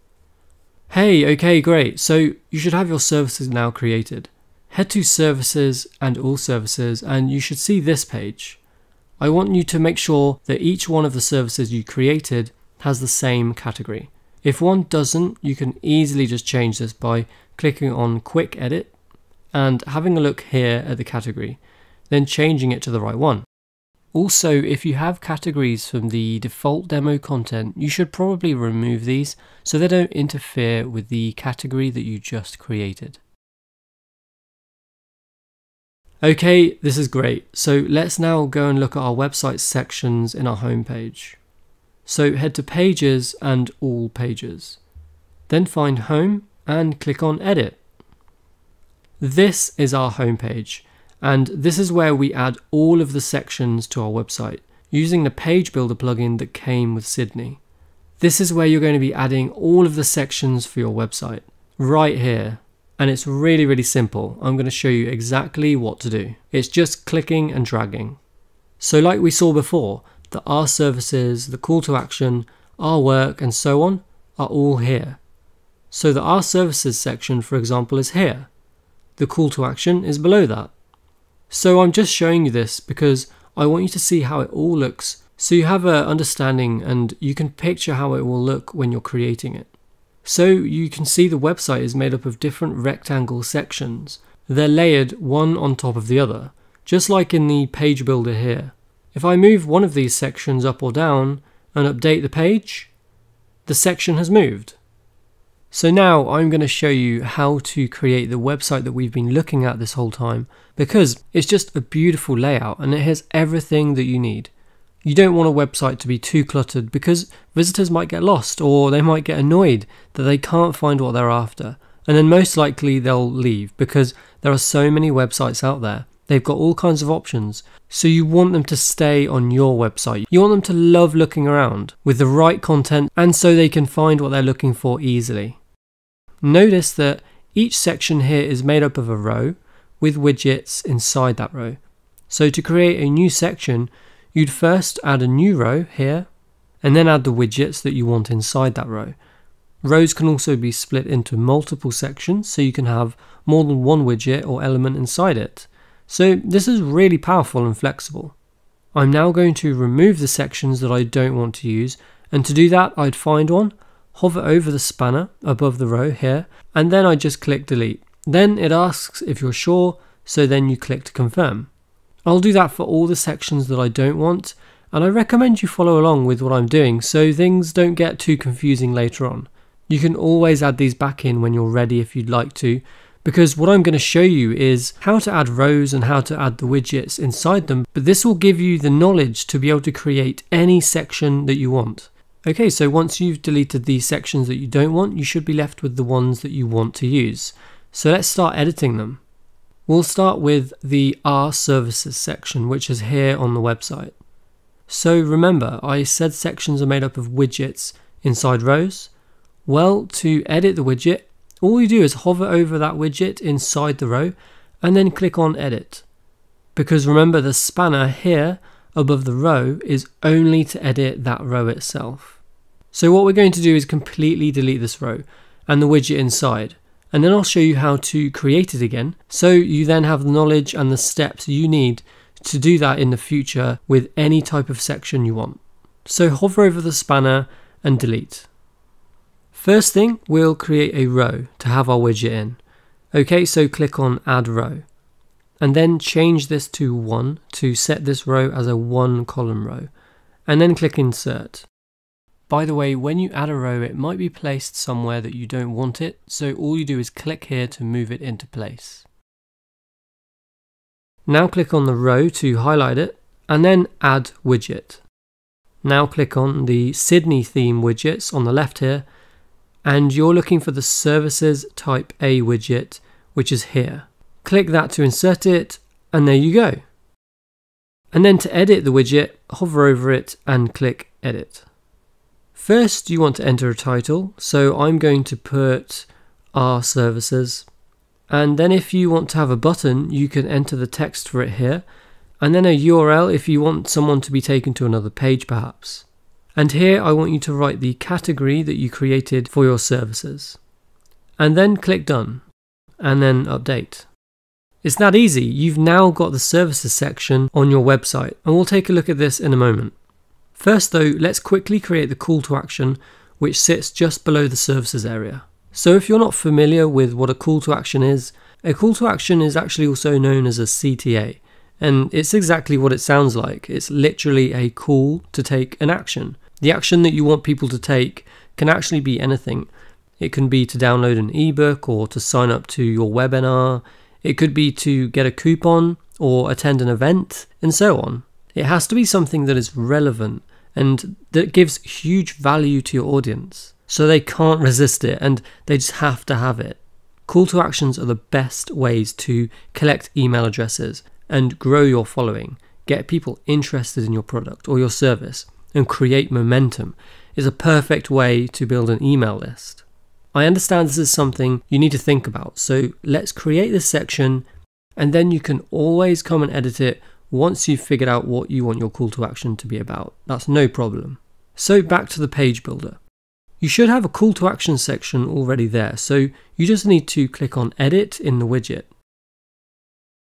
Hey, okay, great. So you should have your services now created. Head to Services and All Services and you should see this page. I want you to make sure that each one of the services you created has the same category. If one doesn't, you can easily just change this by clicking on Quick Edit and having a look here at the category, then changing it to the right one. Also, if you have categories from the default demo content, you should probably remove these so they don't interfere with the category that you just created. Okay, this is great. So let's now go and look at our website sections in our home page. So head to Pages and All Pages. Then find Home and click on Edit. This is our home page, and this is where we add all of the sections to our website using the Page Builder plugin that came with Sydney. This is where you're going to be adding all of the sections for your website right here. And it's really simple. I'm going to show you exactly what to do. It's just clicking and dragging. So like we saw before, the Our Services, the call to action, Our Work, and so on are all here. So the Our Services section, for example, is here. The call to action is below that. So I'm just showing you this because I want you to see how it all looks, so you have an understanding and you can picture how it will look when you're creating it. So you can see the website is made up of different rectangle sections. They're layered one on top of the other, just like in the page builder here. If I move one of these sections up or down and update the page, the section has moved. So now I'm going to show you how to create the website that we've been looking at this whole time, because it's just a beautiful layout and it has everything that you need. You don't want a website to be too cluttered because visitors might get lost or they might get annoyed that they can't find what they're after, and then most likely they'll leave because there are so many websites out there. They've got all kinds of options, so you want them to stay on your website. You want them to love looking around with the right content, and so they can find what they're looking for easily. Notice that each section here is made up of a row with widgets inside that row. So to create a new section, you'd first add a new row here, and then add the widgets that you want inside that row. Rows can also be split into multiple sections, so you can have more than one widget or element inside it. So this is really powerful and flexible. I'm now going to remove the sections that I don't want to use, and to do that I'd find one, hover over the spanner above the row here, and then I just click delete. Then it asks if you're sure, so then you click to confirm. I'll do that for all the sections that I don't want, and I recommend you follow along with what I'm doing so things don't get too confusing later on. You can always add these back in when you're ready if you'd like to, because what I'm going to show you is how to add rows and how to add the widgets inside them, but this will give you the knowledge to be able to create any section that you want. Okay, so once you've deleted these sections that you don't want, you should be left with the ones that you want to use. So let's start editing them. We'll start with the Our Services section, which is here on the website. So remember, I said sections are made up of widgets inside rows. Well, to edit the widget, all you do is hover over that widget inside the row and then click on edit. Because remember, the spanner here above the row is only to edit that row itself. So what we're going to do is completely delete this row and the widget inside, and then I'll show you how to create it again, so you then have the knowledge and the steps you need to do that in the future with any type of section you want. So hover over the spanner and delete. First thing, we'll create a row to have our widget in. Okay, so click on add row and then change this to 1 to set this row as a 1 column row, and then click insert. By the way, when you add a row, it might be placed somewhere that you don't want it, so all you do is click here to move it into place. Now click on the row to highlight it and then add widget. Now click on the Sydney theme widgets on the left here, and you're looking for the Services Type A widget, which is here. Click that to insert it, and there you go. And then to edit the widget, hover over it and click Edit. First, you want to enter a title, so I'm going to put Our Services. And then if you want to have a button, you can enter the text for it here, and then a URL if you want someone to be taken to another page perhaps. And here I want you to write the category that you created for your services. And then click Done, and then Update. It's that easy. You've now got the services section on your website, and we'll take a look at this in a moment. First though, let's quickly create the call to action, which sits just below the services area. So if you're not familiar with what a call to action is, a call to action is actually also known as a CTA, and it's exactly what it sounds like. It's literally a call to take an action. The action that you want people to take can actually be anything. It can be to download an ebook or to sign up to your webinar. It could be to get a coupon or attend an event, and so on. It has to be something that is relevant and that gives huge value to your audience, so they can't resist it and they just have to have it. Call to actions are the best ways to collect email addresses and grow your following, get people interested in your product or your service, and create momentum. Is a perfect way to build an email list. I understand this is something you need to think about, so let's create this section, and then you can always come and edit it once you've figured out what you want your call to action to be about. That's no problem. So back to the page builder. You should have a call to action section already there, so you just need to click on Edit in the widget.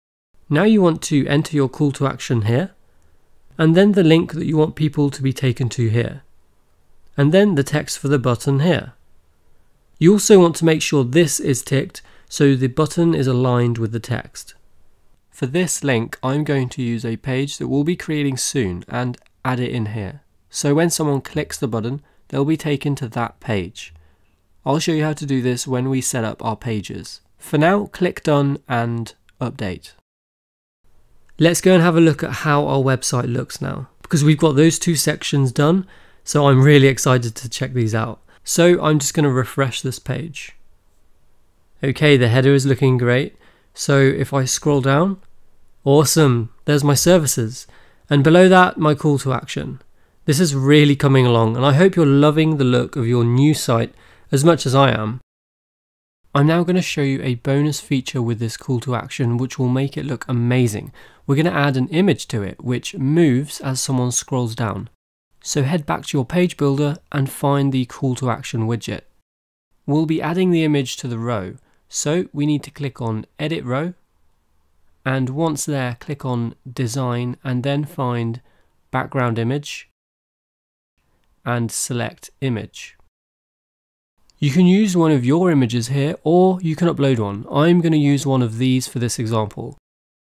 Now you want to enter your call to action here, and then the link that you want people to be taken to here, and then the text for the button here. You also want to make sure this is ticked so the button is aligned with the text. For this link, I'm going to use a page that we'll be creating soon and add it in here. So when someone clicks the button, they'll be taken to that page. I'll show you how to do this when we set up our pages. For now, click Done and Update. Let's go and have a look at how our website looks now, because we've got those two sections done, so I'm really excited to check these out. So I'm just going to refresh this page. Okay, the header is looking great. So if I scroll down, awesome, there's my services. And below that, my call to action. This is really coming along, and I hope you're loving the look of your new site as much as I am. I'm now going to show you a bonus feature with this call to action which will make it look amazing. We're going to add an image to it which moves as someone scrolls down. So head back to your page builder and find the call to action widget. We'll be adding the image to the row, so we need to click on Edit Row, and once there click on Design and then find Background Image and select Image. You can use one of your images here, or you can upload one. I'm going to use one of these for this example.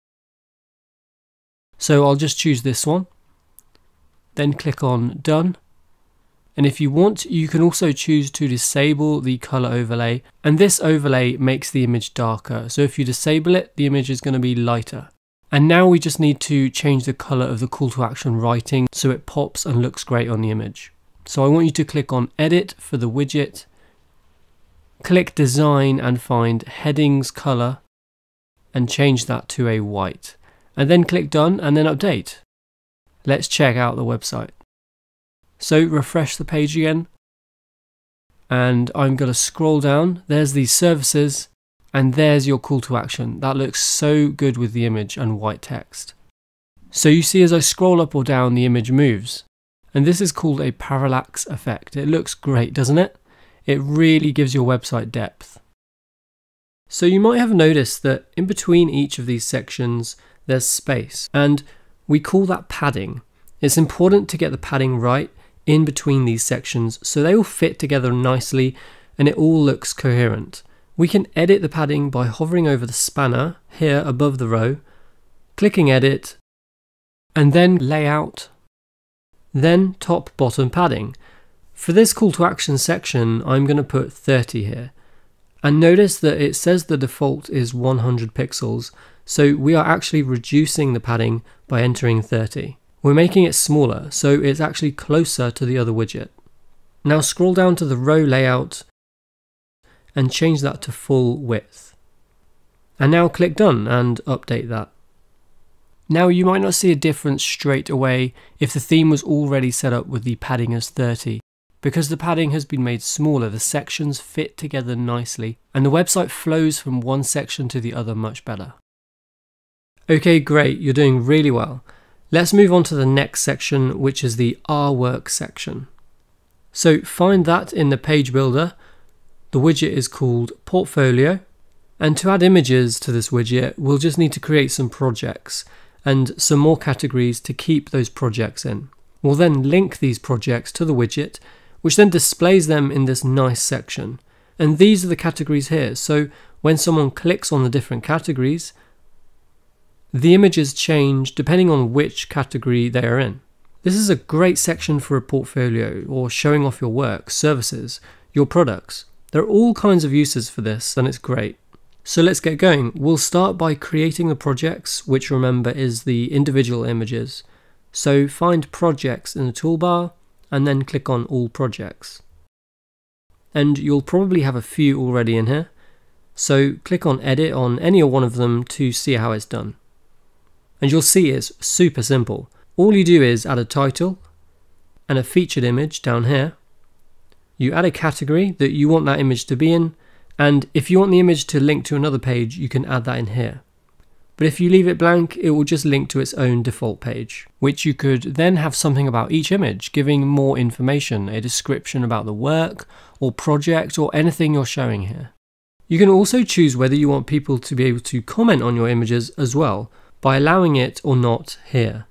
So I'll just choose this one, then click on Done. And if you want, you can also choose to disable the color overlay, and this overlay makes the image darker. So if you disable it, the image is going to be lighter. And now we just need to change the color of the call to action writing so it pops and looks great on the image. So I want you to click on Edit for the widget, click Design and find Headings Color and change that to a white, and then click Done and then Update. Let's check out the website. So refresh the page again, and I'm going to scroll down. There's these services, and there's your call to action. That looks so good with the image and white text. So you see as I scroll up or down, the image moves, and this is called a parallax effect. It looks great, doesn't it? It really gives your website depth. So you might have noticed that in between each of these sections there's space, and we call that padding. It's important to get the padding right in between these sections so they all fit together nicely and it all looks coherent. We can edit the padding by hovering over the spanner here above the row, clicking Edit, and then Layout, then Top Bottom Padding. For this call to action section, I'm going to put 30 here. And notice that it says the default is 100 pixels, so we are actually reducing the padding by entering 30. We're making it smaller, so it's actually closer to the other widget. Now scroll down to the row layout and change that to full width. And now click Done and update that. Now you might not see a difference straight away if the theme was already set up with the padding as 30. Because the padding has been made smaller, the sections fit together nicely and the website flows from one section to the other much better. Okay, great, you're doing really well. Let's move on to the next section, which is the Our Work section. So find that in the page builder. The widget is called Portfolio, and to add images to this widget, we'll just need to create some projects and some more categories to keep those projects in. We'll then link these projects to the widget, which then displays them in this nice section. And these are the categories here. So when someone clicks on the different categories, the images change depending on which category they are in. This is a great section for a portfolio or showing off your work, services, your products. There are all kinds of uses for this and it's great. So let's get going. We'll start by creating the projects, which remember is the individual images. So find projects in the toolbar and then click on all projects. And you'll probably have a few already in here. So click on edit on any one of them to see how it's done. And you'll see it's super simple. All you do is add a title and a featured image down here. You add a category that you want that image to be in, and if you want the image to link to another page, you can add that in here. But if you leave it blank, it will just link to its own default page, which you could then have something about each image, giving more information, a description about the work or project or anything you're showing here. You can also choose whether you want people to be able to comment on your images as well, by allowing it or not here.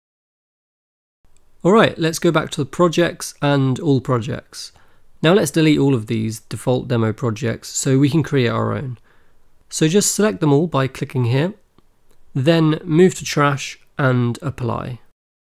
Alright, let's go back to the projects and all projects. Now let's delete all of these default demo projects so we can create our own. So just select them all by clicking here, then move to trash and apply.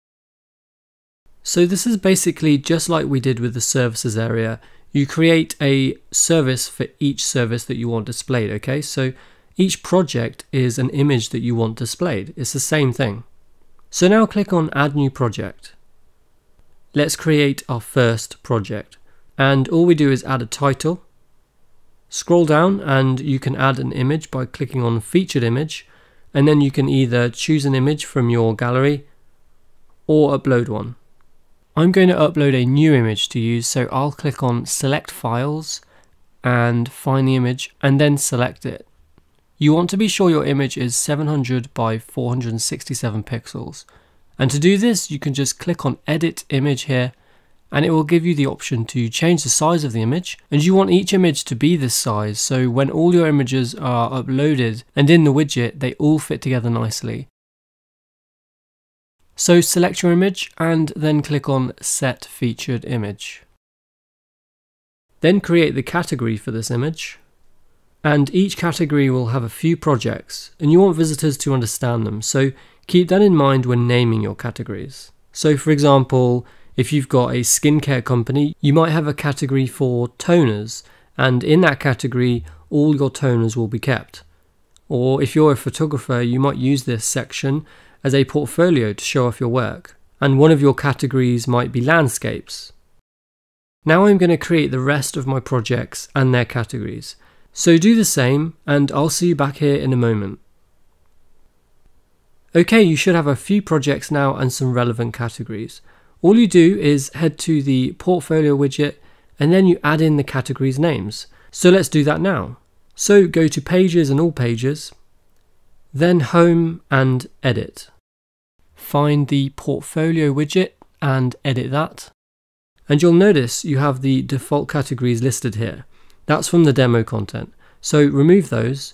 So this is basically just like we did with the services area. You create a service for each service that you want displayed, okay? So each project is an image that you want displayed. It's the same thing. So now click on Add New Project. Let's create our first project. And all we do is add a title. Scroll down and you can add an image by clicking on Featured Image. And then you can either choose an image from your gallery or upload one. I'm going to upload a new image to use, so I'll click on Select Files and find the image and then select it. You want to be sure your image is 700 by 467 pixels. And to do this, you can just click on Edit Image here and it will give you the option to change the size of the image. And you want each image to be this size, so when all your images are uploaded and in the widget, they all fit together nicely. So select your image and then click on Set Featured Image. Then create the category for this image. And each category will have a few projects and you want visitors to understand them. So keep that in mind when naming your categories. So for example, if you've got a skincare company, you might have a category for toners, and in that category, all your toners will be kept. Or if you're a photographer, you might use this section as a portfolio to show off your work, and one of your categories might be landscapes. Now I'm going to create the rest of my projects and their categories. So do the same and I'll see you back here in a moment. Okay, you should have a few projects now and some relevant categories. All you do is head to the portfolio widget and then you add in the categories names. So let's do that now. So go to Pages and All Pages, then Home and Edit. Find the portfolio widget and edit that. And you'll notice you have the default categories listed here. That's from the demo content. So remove those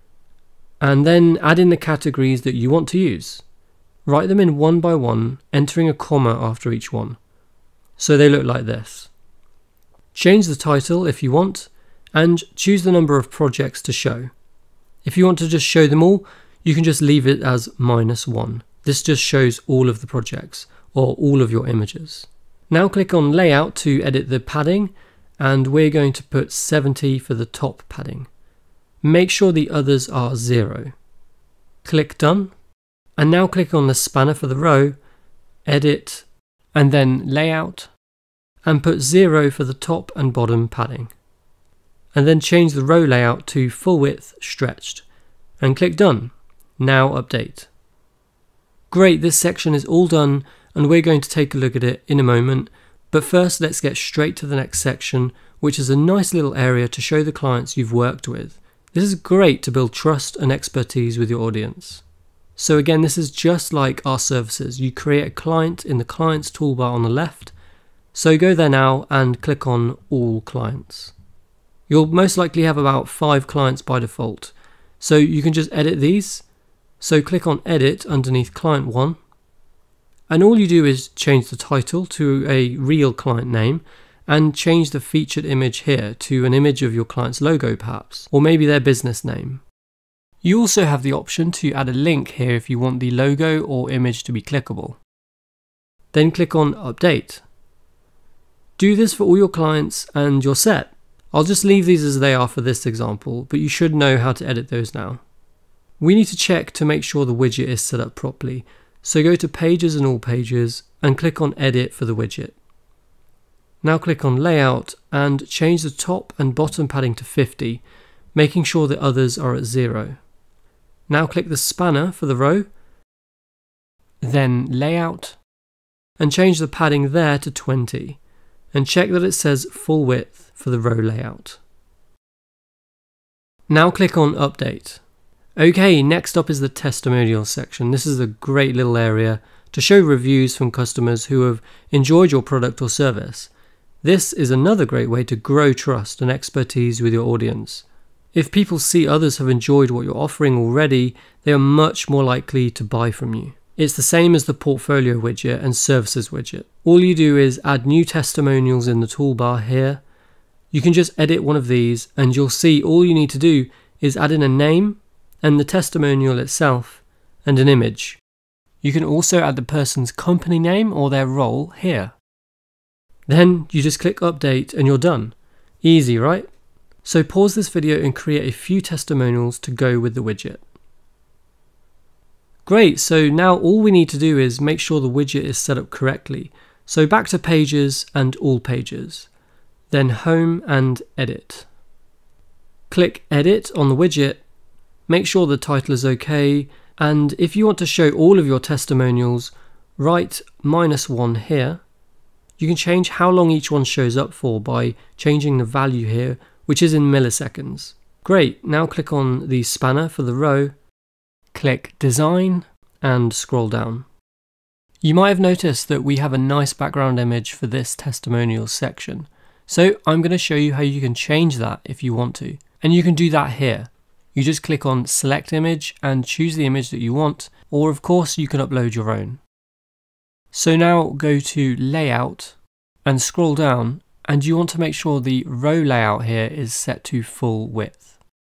and then add in the categories that you want to use. Write them in one by one, entering a comma after each one. So they look like this. Change the title if you want and choose the number of projects to show. If you want to just show them all, you can just leave it as -1. This just shows all of the projects or all of your images. Now click on Layout to edit the padding and we're going to put 70 for the top padding. Make sure the others are 0. Click Done and now click on the spanner for the row, Edit and then Layout and put 0 for the top and bottom padding. And then change the row layout to full width stretched and click Done. Now update. Great, this section is all done and we're going to take a look at it in a moment, but first let's get straight to the next section, which is a nice little area to show the clients you've worked with. This is great to build trust and expertise with your audience. So again, this is just like our services. You create a client in the clients toolbar on the left. So go there now and click on All Clients. You'll most likely have about 5 clients by default. So you can just edit these. So click on Edit underneath Client 1. And all you do is change the title to a real client name and change the featured image here to an image of your client's logo perhaps, or maybe their business name. You also have the option to add a link here if you want the logo or image to be clickable. Then click on Update. Do this for all your clients and you're set. I'll just leave these as they are for this example, but you should know how to edit those now. We need to check to make sure the widget is set up properly. So go to Pages and All Pages and click on Edit for the widget. Now click on Layout and change the top and bottom padding to 50, making sure the others are at 0. Now click the spanner for the row, then Layout, and change the padding there to 20, and check that it says full width for the row layout. Now click on Update. Okay, next up is the testimonials section. This is a great little area to show reviews from customers who have enjoyed your product or service. This is another great way to grow trust and expertise with your audience. If people see others have enjoyed what you're offering already, they are much more likely to buy from you. It's the same as the portfolio widget and services widget. All you do is add new testimonials in the toolbar here. You can just edit one of these and you'll see all you need to do is add in a name and the testimonial itself and an image. You can also add the person's company name or their role here. Then you just click update and you're done. Easy, right? So pause this video and create a few testimonials to go with the widget. Great, so now all we need to do is make sure the widget is set up correctly. So back to pages and all pages. Then home and edit. Click edit on the widget, make sure the title is okay, and if you want to show all of your testimonials, write -1 here. You can change how long each one shows up for by changing the value here, which is in milliseconds. Great, now click on the spanner for the row, click design and scroll down. You might have noticed that we have a nice background image for this testimonials section. So I'm going to show you how you can change that if you want to. And you can do that here. You just click on select image and choose the image that you want, or of course you can upload your own. So now go to layout and scroll down, and you want to make sure the row layout here is set to full width.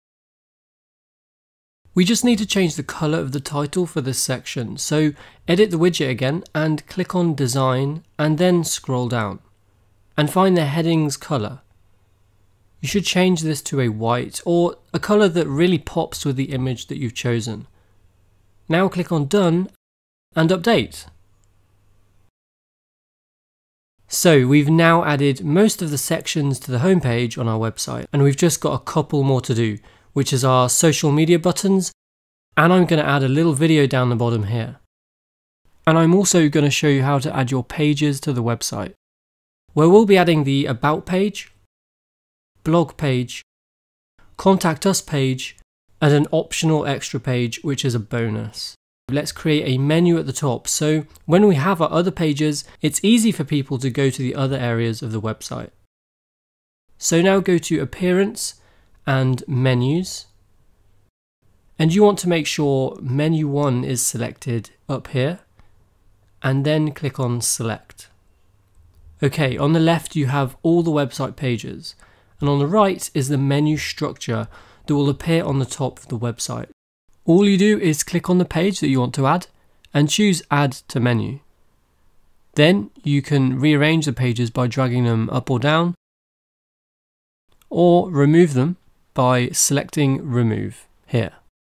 We just need to change the color of the title for this section. So edit the widget again and click on design and then scroll down and find the headings color. You should change this to a white or a color that really pops with the image that you've chosen. Now click on done and update. So we've now added most of the sections to the homepage on our website, and we've just got a couple more to do, which is our social media buttons, and I'm going to add a little video down the bottom here. And I'm also going to show you how to add your pages to the website, where we'll be adding the About page, Blog page, Contact Us page, and an optional extra page, which is a bonus. Let's create a menu at the top, so when we have our other pages, it's easy for people to go to the other areas of the website. So now go to Appearance and Menus, and you want to make sure menu 1 is selected up here, and then click on Select. Okay, on the left you have all the website pages, and on the right is the menu structure that will appear on the top of the website. All you do is click on the page that you want to add and choose Add to Menu. Then you can rearrange the pages by dragging them up or down, or remove them by selecting Remove here.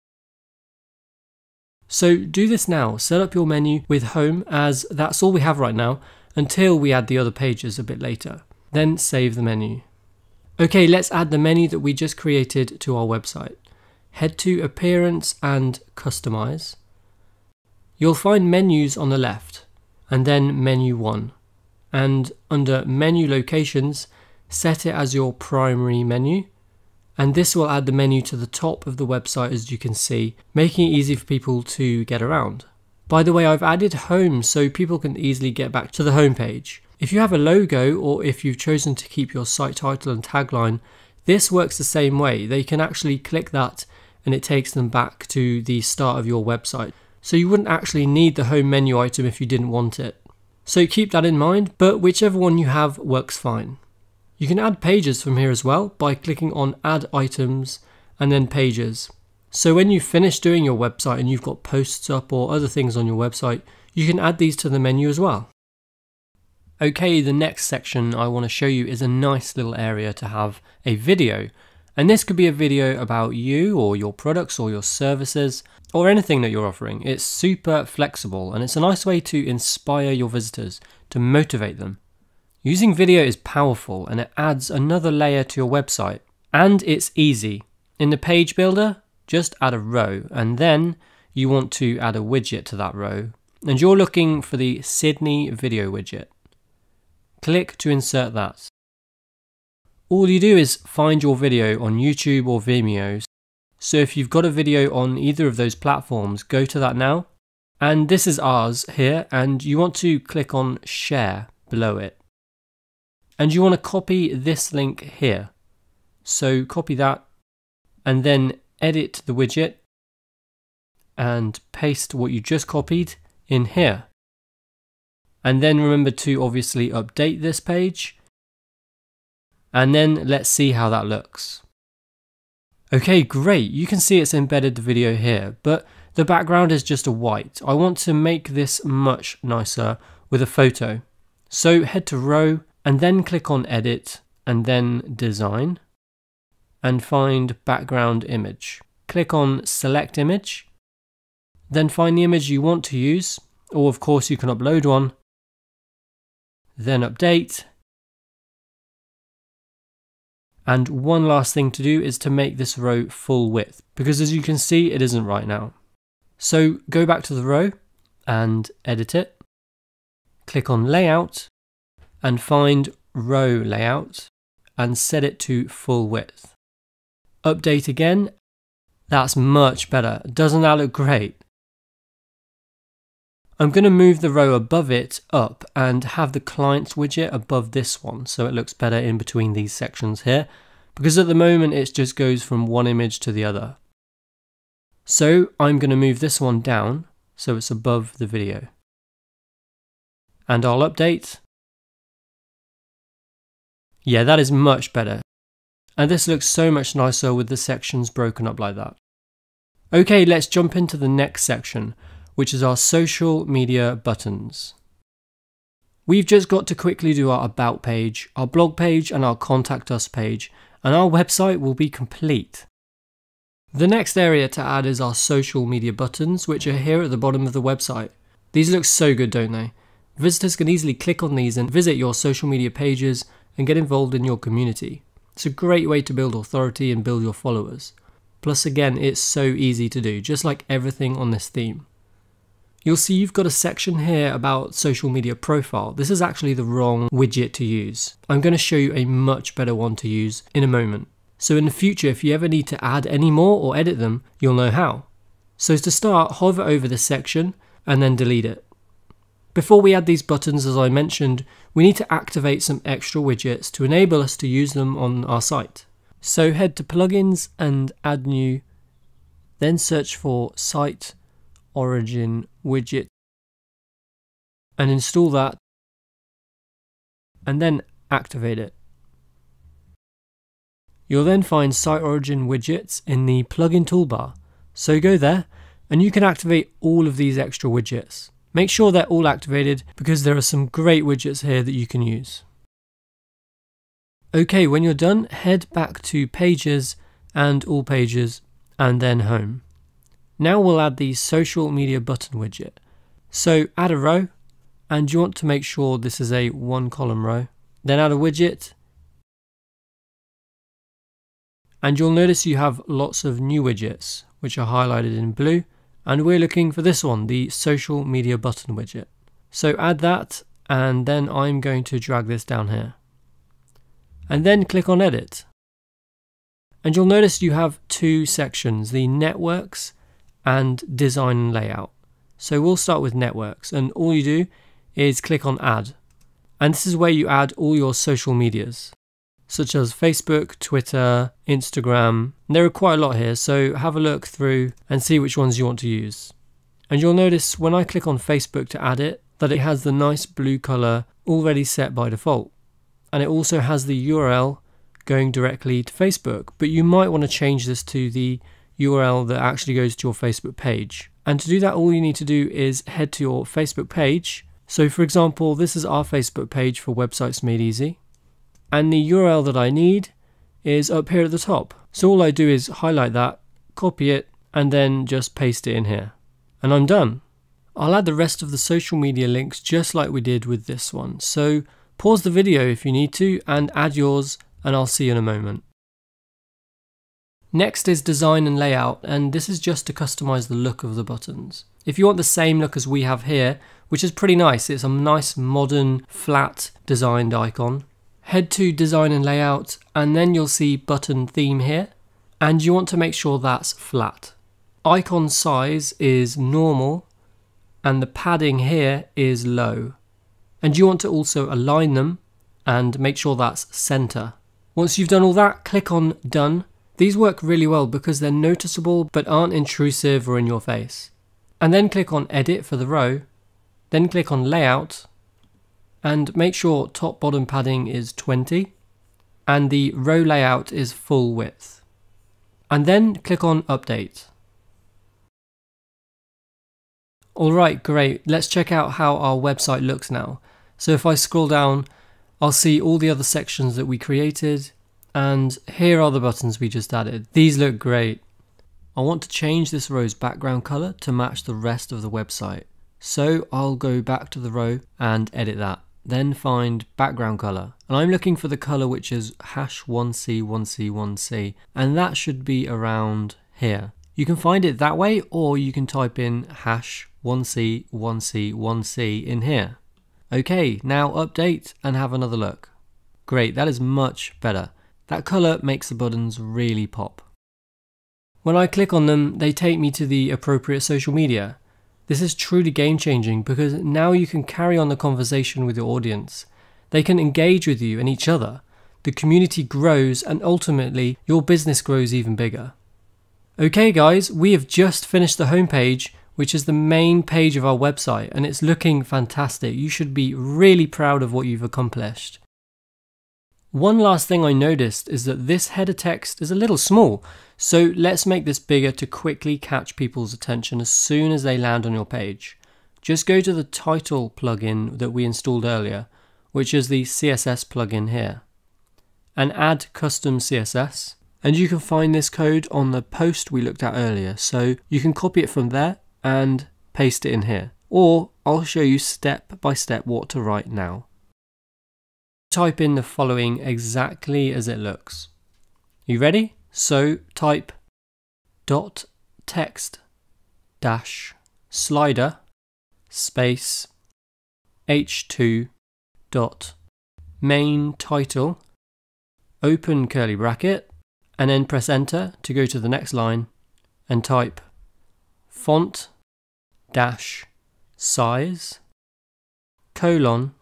So do this now, set up your menu with Home, as that's all we have right now until we add the other pages a bit later. Then save the menu. Okay, let's add the menu that we just created to our website. Head to Appearance and Customize. You'll find Menus on the left, and then Menu 1. And under Menu Locations, set it as your primary menu. And this will add the menu to the top of the website, as you can see, making it easy for people to get around. By the way, I've added Home so people can easily get back to the home page. If you have a logo, or if you've chosen to keep your site title and tagline, this works the same way. They can actually click that and it takes them back to the start of your website. So you wouldn't actually need the home menu item if you didn't want it. So keep that in mind, but whichever one you have works fine. You can add pages from here as well by clicking on Add Items and then Pages. So when you finish doing your website and you've got posts up or other things on your website, you can add these to the menu as well. Okay, the next section I want to show you is a nice little area to have a video. And this could be a video about you or your products or your services or anything that you're offering. It's super flexible and it's a nice way to inspire your visitors, to motivate them. Using video is powerful and it adds another layer to your website. And it's easy. In the page builder, just add a row, and then you want to add a widget to that row. And you're looking for the Sydney video widget. Click to insert that. All you do is find your video on YouTube or Vimeo. So if you've got a video on either of those platforms, go to that now. And this is ours here, and you want to click on Share below it. And you want to copy this link here. So copy that and then edit the widget and paste what you just copied in here. And then remember to obviously update this page. And then let's see how that looks. Okay, great. You can see it's embedded the video here, but the background is just a white. I want to make this much nicer with a photo. So head to Row and then click on Edit and then Design and find Background Image. Click on Select Image, then find the image you want to use, or of course you can upload one, then update. And one last thing to do is to make this row full width, because as you can see it isn't right now. So go back to the row and edit it, click on Layout and find Row Layout and set it to full width. Update again. That's much better. Doesn't that look great? I'm going to move the row above it up and have the clients widget above this one so it looks better in between these sections here, because at the moment it just goes from one image to the other. So I'm going to move this one down so it's above the video. And I'll update. Yeah, that is much better. And this looks so much nicer with the sections broken up like that. Okay, let's jump into the next section, which is our social media buttons. We've just got to quickly do our About page, our blog page and our Contact Us page, and our website will be complete. The next area to add is our social media buttons, which are here at the bottom of the website. These look so good, don't they? Visitors can easily click on these and visit your social media pages and get involved in your community. It's a great way to build authority and build your followers. Plus again, it's so easy to do, just like everything on this theme. You'll see you've got a section here about social media profile. This is actually the wrong widget to use. I'm going to show you a much better one to use in a moment. So in the future, if you ever need to add any more or edit them, you'll know how. So to start, hover over this section and then delete it. Before we add these buttons, as I mentioned, we need to activate some extra widgets to enable us to use them on our site. So head to Plugins and Add New, then search for Site Origin Widget and install that, and then activate it. You'll then find Site Origin Widgets in the plugin toolbar. So go there and you can activate all of these extra widgets. Make sure they're all activated because there are some great widgets here that you can use. Okay, when you're done, head back to Pages and All Pages and then Home. Now we'll add the social media button widget. So add a row, and you want to make sure this is a one column row. Then add a widget, and you'll notice you have lots of new widgets which are highlighted in blue, and we're looking for this one, the social media button widget. So add that, and then I'm going to drag this down here. And then click on Edit. And you'll notice you have two sections, the Networks and Design and Layout. So we'll start with Networks, and all you do is click on Add. And this is where you add all your social medias, such as Facebook, Twitter, Instagram. There are quite a lot here, so have a look through and see which ones you want to use. And you'll notice when I click on Facebook to add it, that it has the nice blue color already set by default. And it also has the URL going directly to Facebook, but you might want to change this to the URL that actually goes to your Facebook page. And to do that, all you need to do is head to your Facebook page. So for example, this is our Facebook page for Websites Made Easy. And the URL that I need is up here at the top. So all I do is highlight that, copy it, and then just paste it in here. And I'm done. I'll add the rest of the social media links just like we did with this one. So pause the video if you need to and add yours, and I'll see you in a moment. Next is Design and Layout, and this is just to customize the look of the buttons. If you want the same look as we have here, which is pretty nice, it's a nice modern flat designed icon. Head to Design and Layout, and then you'll see Button Theme here, and you want to make sure that's flat. Icon size is normal, and the padding here is low. And you want to also align them and make sure that's center. Once you've done all that, click on Done, These work really well because they're noticeable but aren't intrusive or in your face. And then click on Edit for the row, then click on Layout, and make sure top bottom padding is 20 and the row layout is full width. And then click on Update. Alright, great. Let's check out how our website looks now. So if I scroll down, I'll see all the other sections that we created, and here are the buttons we just added. These look great. I want to change this row's background color to match the rest of the website. So I'll go back to the row and edit that. Then find background color. And I'm looking for the color which is #1C1C1C, and that should be around here. You can find it that way, or you can type in #1C1C1C in here. Okay, now update and have another look. Great, that is much better. That color makes the buttons really pop. When I click on them, they take me to the appropriate social media. This is truly game changing because now you can carry on the conversation with your audience. They can engage with you and each other. The community grows and ultimately your business grows even bigger. Okay guys, we have just finished the homepage, which is the main page of our website, and it's looking fantastic. You should be really proud of what you've accomplished. One last thing I noticed is that this header text is a little small, so let's make this bigger to quickly catch people's attention as soon as they land on your page. Just go to the title plugin that we installed earlier, which is the CSS plugin here, and add custom CSS. And you can find this code on the post we looked at earlier, so you can copy it from there and paste it in here. Or I'll show you step by step what to write now. Type in the following exactly as it looks. You ready? So type .text dash slider space h2 dot main title open curly bracket, and then press enter to go to the next line and type font dash size colon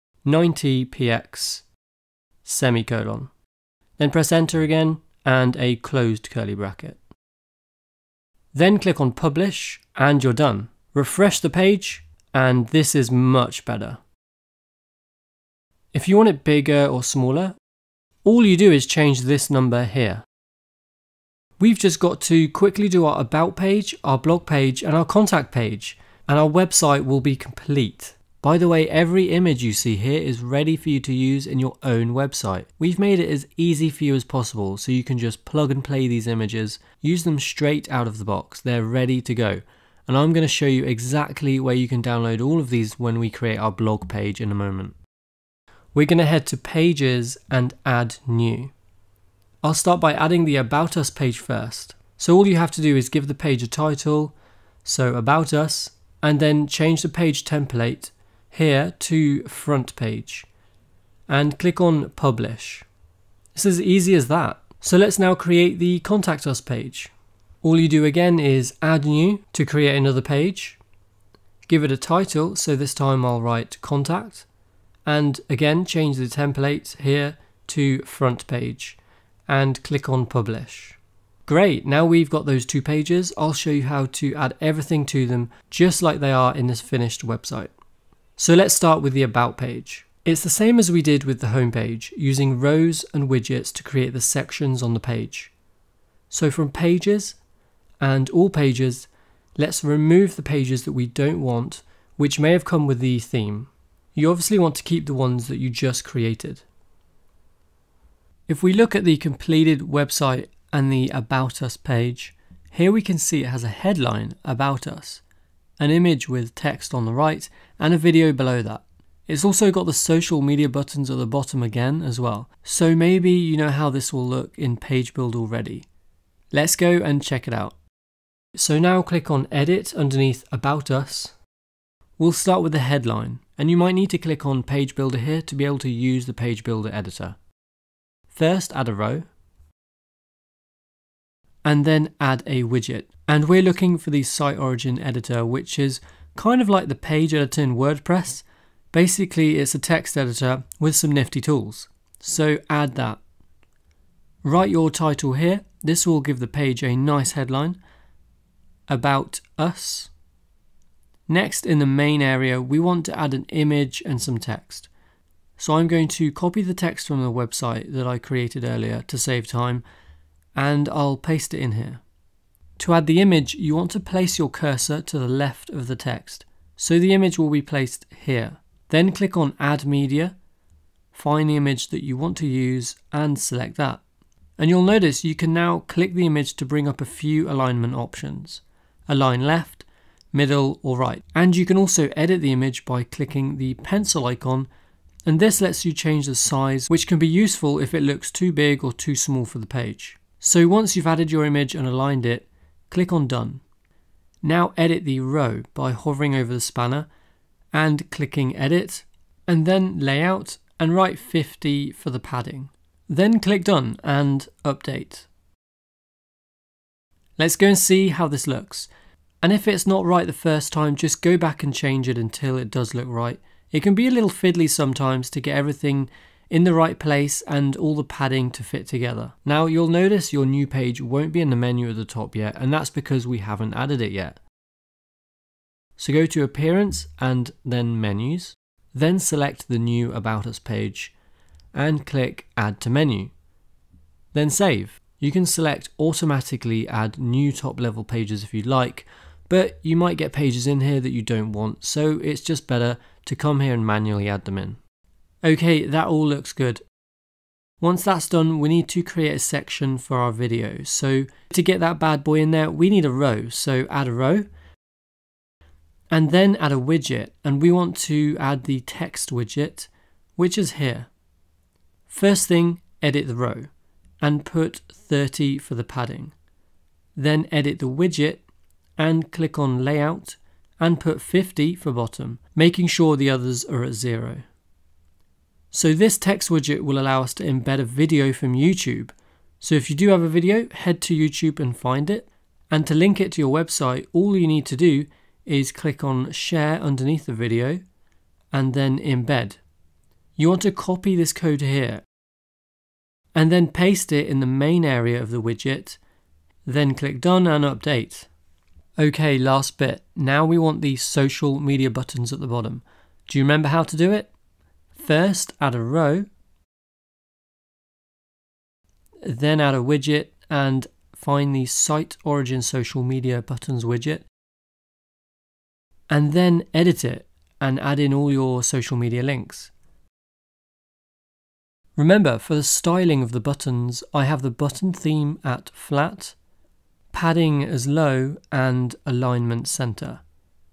90px semicolon. Then press enter again and a closed curly bracket. Then click on publish and you're done. Refresh the page and this is much better. If you want it bigger or smaller, all you do is change this number here. We've just got to quickly do our about page, our blog page and our contact page, and our website will be complete. By the way, every image you see here is ready for you to use in your own website. We've made it as easy for you as possible so you can just plug and play these images, use them straight out of the box. They're ready to go. And I'm going to show you exactly where you can download all of these when we create our blog page in a moment. We're going to head to Pages and add new. I'll start by adding the About Us page first. So all you have to do is give the page a title, so About Us, and then change the page template here to front page and click on publish. It's as easy as that. So let's now create the Contact Us page. All you do again is add new to create another page, give it a title, so this time I'll write contact, and again change the template here to front page and click on publish. Great, now we've got those two pages. I'll show you how to add everything to them just like they are in this finished website. So let's start with the About page. It's the same as we did with the home page, using rows and widgets to create the sections on the page. So from Pages and All Pages, let's remove the pages that we don't want, which may have come with the theme. You obviously want to keep the ones that you just created. If we look at the completed website and the About Us page, here we can see it has a headline About Us, an image with text on the right, and a video below that. It's also got the social media buttons at the bottom again as well, so maybe you know how this will look in Page Builder already. Let's go and check it out. So now click on Edit underneath About Us. We'll start with the headline, and you might need to click on Page Builder here to be able to use the Page Builder editor. First add a row, and then add a widget. And we're looking for the Site Origin editor, which is kind of like the page editor in WordPress. Basically, it's a text editor with some nifty tools. So add that. Write your title here This will give the page a nice headline, About Us. Next, in the main area, we want to add an image and some text. So I'm going to copy the text from the website that I created earlier to save time, and I'll paste it in here. To add the image, you want to place your cursor to the left of the text. So the image will be placed here. Then click on Add Media, find the image that you want to use and select that. And you'll notice you can now click the image to bring up a few alignment options. Align left, middle or right. And you can also edit the image by clicking the pencil icon, and this lets you change the size, which can be useful if it looks too big or too small for the page. So once you've added your image and aligned it, click on Done. Now edit the row by hovering over the spanner and clicking Edit, and then Layout and write 50 for the padding. Then click Done and Update. Let's go and see how this looks. And if it's not right the first time, just go back and change it until it does look right. It can be a little fiddly sometimes to get everything in the right place and all the padding to fit together. Now you'll notice your new page won't be in the menu at the top yet, and that's because we haven't added it yet. So go to Appearance and then Menus, then select the new About Us page and click Add to Menu. Then save. You can select Automatically Add New Top Level Pages if you'd like, but you might get pages in here that you don't want, so it's just better to come here and manually add them in. Okay, that all looks good. Once that's done, we need to create a section for our video. So to get that bad boy in there, we need a row. So add a row and then add a widget. And we want to add the text widget, which is here. First thing, edit the row and put 30 for the padding. Then edit the widget and click on Layout and put 50 for bottom, making sure the others are at 0. So this text widget will allow us to embed a video from YouTube. So if you do have a video, head to YouTube and find it. And to link it to your website, all you need to do is click on Share underneath the video and then Embed. You want to copy this code here and then paste it in the main area of the widget. Then click Done and Update. Okay, last bit. Now we want the social media buttons at the bottom. Do you remember how to do it? First, add a row, then add a widget and find the Site Origin Social Media Buttons widget, and then edit it and add in all your social media links. Remember, for the styling of the buttons, I have the button theme at flat, padding as low, and alignment center.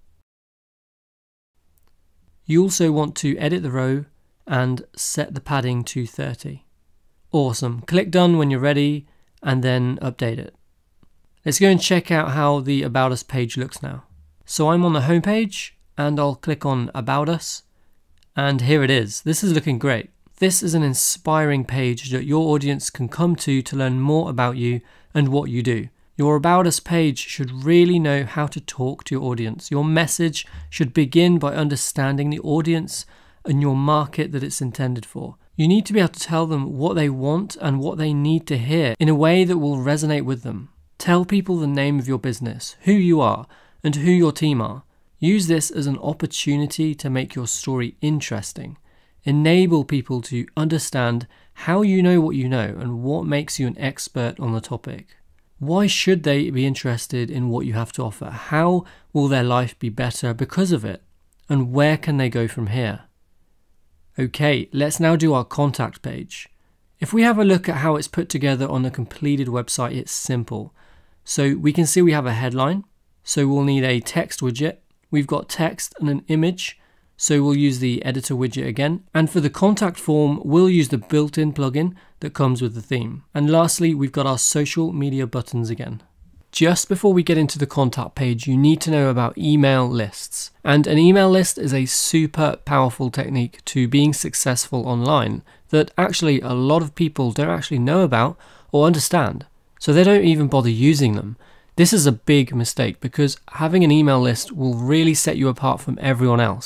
You also want to edit the row and set the padding to 30. Awesome. Click Done when you're ready and then update it. Let's go and check out how the About Us page looks now. So I'm on the home page and I'll click on About Us, and here it is. This is looking great. This is an inspiring page that your audience can come to learn more about you and what you do. Your About Us page should really know how to talk to your audience. Your message should begin by understanding the audience and your market that it's intended for. You need to be able to tell them what they want and what they need to hear in a way that will resonate with them. Tell people the name of your business, who you are, and who your team are. Use this as an opportunity to make your story interesting. Enable people to understand how you know what you know and what makes you an expert on the topic. Why should they be interested in what you have to offer? How will their life be better because of it? And where can they go from here? Okay, let's now do our contact page. If we have a look at how it's put together on a completed website, it's simple. So we can see we have a headline. So we'll need a text widget. We've got text and an image. So we'll use the editor widget again. And for the contact form, we'll use the built-in plugin that comes with the theme. And lastly, we've got our social media buttons again. Just before we get into the contact page, you need to know about email lists. And an email list is a super powerful technique to being successful online that actually a lot of people don't actually know about or understand. So they don't even bother using them. This is a big mistake because having an email list will really set you apart from everyone else.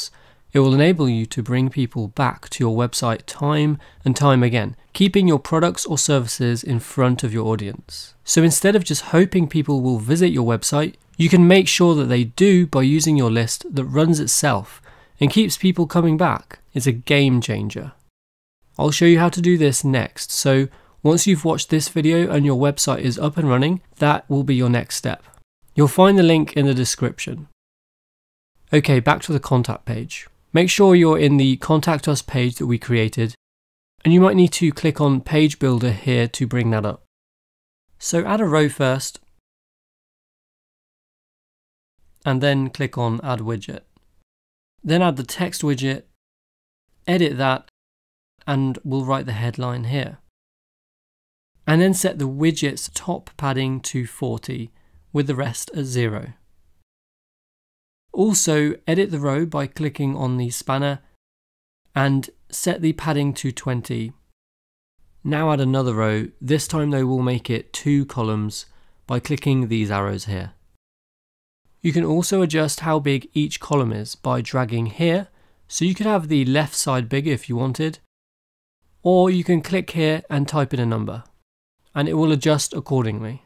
It will enable you to bring people back to your website time and time again, keeping your products or services in front of your audience. So instead of just hoping people will visit your website, you can make sure that they do by using your list that runs itself and keeps people coming back. It's a game changer. I'll show you how to do this next. So once you've watched this video and your website is up and running, that will be your next step. You'll find the link in the description. Okay, back to the contact page. Make sure you're in the Contact Us page that we created, and you might need to click on Page Builder here to bring that up. So add a row first, and then click on Add Widget. Then add the text widget, edit that, and we'll write the headline here. And then set the widget's top padding to 40, with the rest at 0. Also, edit the row by clicking on the spanner and set the padding to 20. Now add another row. This time though we'll make it 2 columns by clicking these arrows here. You can also adjust how big each column is by dragging here, so you could have the left side bigger if you wanted, or you can click here and type in a number, and it will adjust accordingly.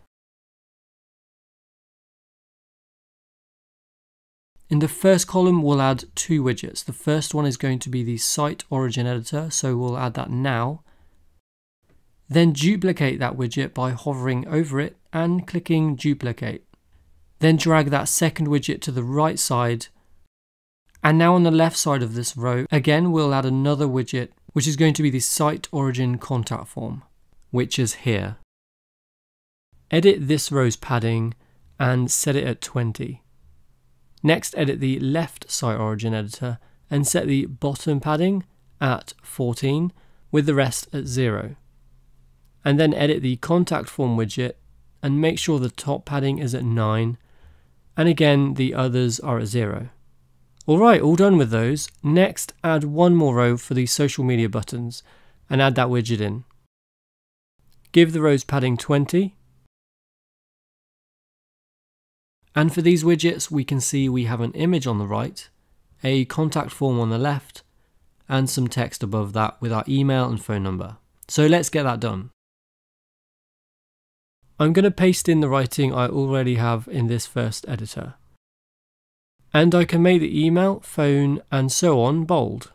In the first column, we'll add 2 widgets. The first one is going to be the Site Origin Editor, so we'll add that now. Then duplicate that widget by hovering over it and clicking Duplicate. Then drag that second widget to the right side. And now on the left side of this row, again, we'll add another widget, which is going to be the Site Origin Contact Form, which is here. Edit this row's padding and set it at 20. Next, edit the left Site Origin Editor and set the bottom padding at 14 with the rest at 0. And then edit the Contact Form widget and make sure the top padding is at 9, and again the others are at 0. Alright, all done with those. Next, add one more row for the social media buttons and add that widget in. Give the rows padding 20. And for these widgets, we can see we have an image on the right, a contact form on the left, and some text above that with our email and phone number. So let's get that done. I'm going to paste in the writing I already have in this first editor. And I can make the email, phone, and so on bold.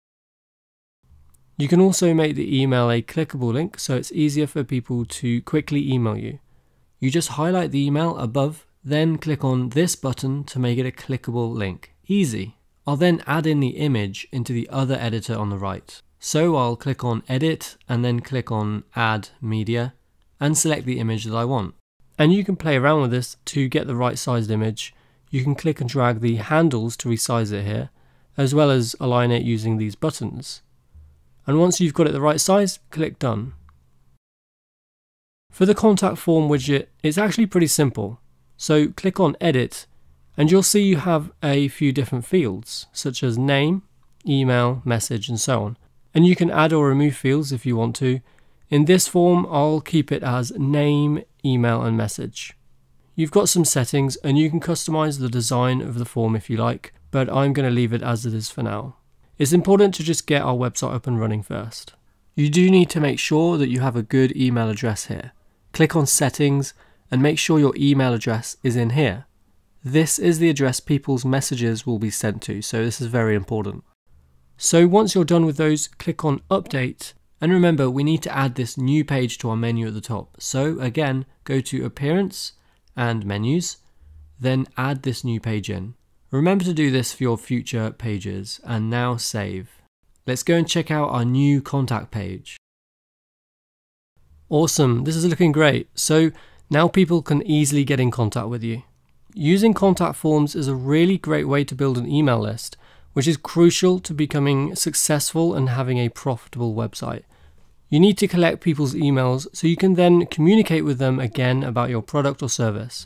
You can also make the email a clickable link so it's easier for people to quickly email you. You just highlight the email above, then click on this button to make it a clickable link. Easy. I'll then add in the image into the other editor on the right. So I'll click on Edit and then click on Add Media and select the image that I want. And you can play around with this to get the right sized image. You can click and drag the handles to resize it here, as well as align it using these buttons. And once you've got it the right size, click Done. For the contact form widget, it's actually pretty simple. So click on Edit and you'll see you have a few different fields such as name, email, message and so on. And you can add or remove fields if you want to. In this form, I'll keep it as name, email and message. You've got some settings and you can customize the design of the form if you like, but I'm going to leave it as it is for now. It's important to just get our website up and running first. You do need to make sure that you have a good email address here. Click on Settings and make sure your email address is in here. This is the address people's messages will be sent to, so this is very important. So once you're done with those, click on Update, and remember we need to add this new page to our menu at the top. So again, go to Appearance and Menus, then add this new page in. Remember to do this for your future pages, and now save. Let's go and check out our new contact page. Awesome, this is looking great. So now people can easily get in contact with you. Using contact forms is a really great way to build an email list, which is crucial to becoming successful and having a profitable website. You need to collect people's emails so you can then communicate with them again about your product or service.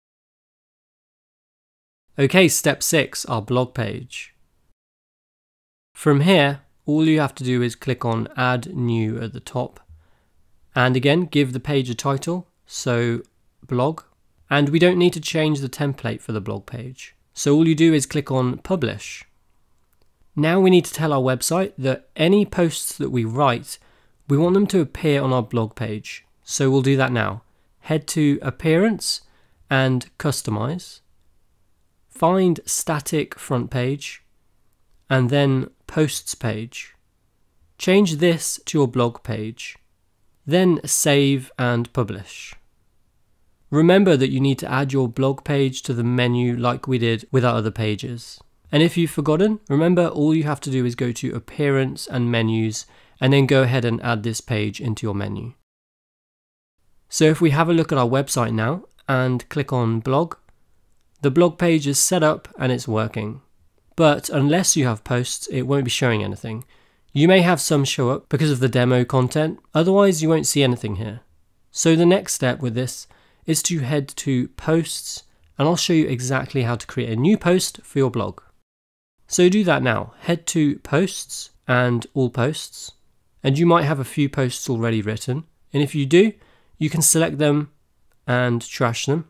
Okay, step 6, our blog page. From here, all you have to do is click on Add New at the top. And again, give the page a title. So blog, and we don't need to change the template for the blog page. So all you do is click on Publish. Now we need to tell our website that any posts that we write, we want them to appear on our blog page. So we'll do that now. Head to Appearance and Customize. Find Static Front Page and then Posts page. Change this to your blog page. Then save and publish. Remember that you need to add your blog page to the menu like we did with our other pages. And if you've forgotten, remember all you have to do is go to Appearance and Menus and then go ahead and add this page into your menu. So if we have a look at our website now and click on blog, the blog page is set up and it's working. But unless you have posts, it won't be showing anything. You may have some show up because of the demo content, otherwise you won't see anything here. So the next step with this is to head to Posts, and I'll show you exactly how to create a new post for your blog. So do that now. Head to Posts and All Posts, and you might have a few posts already written, and if you do, you can select them and trash them.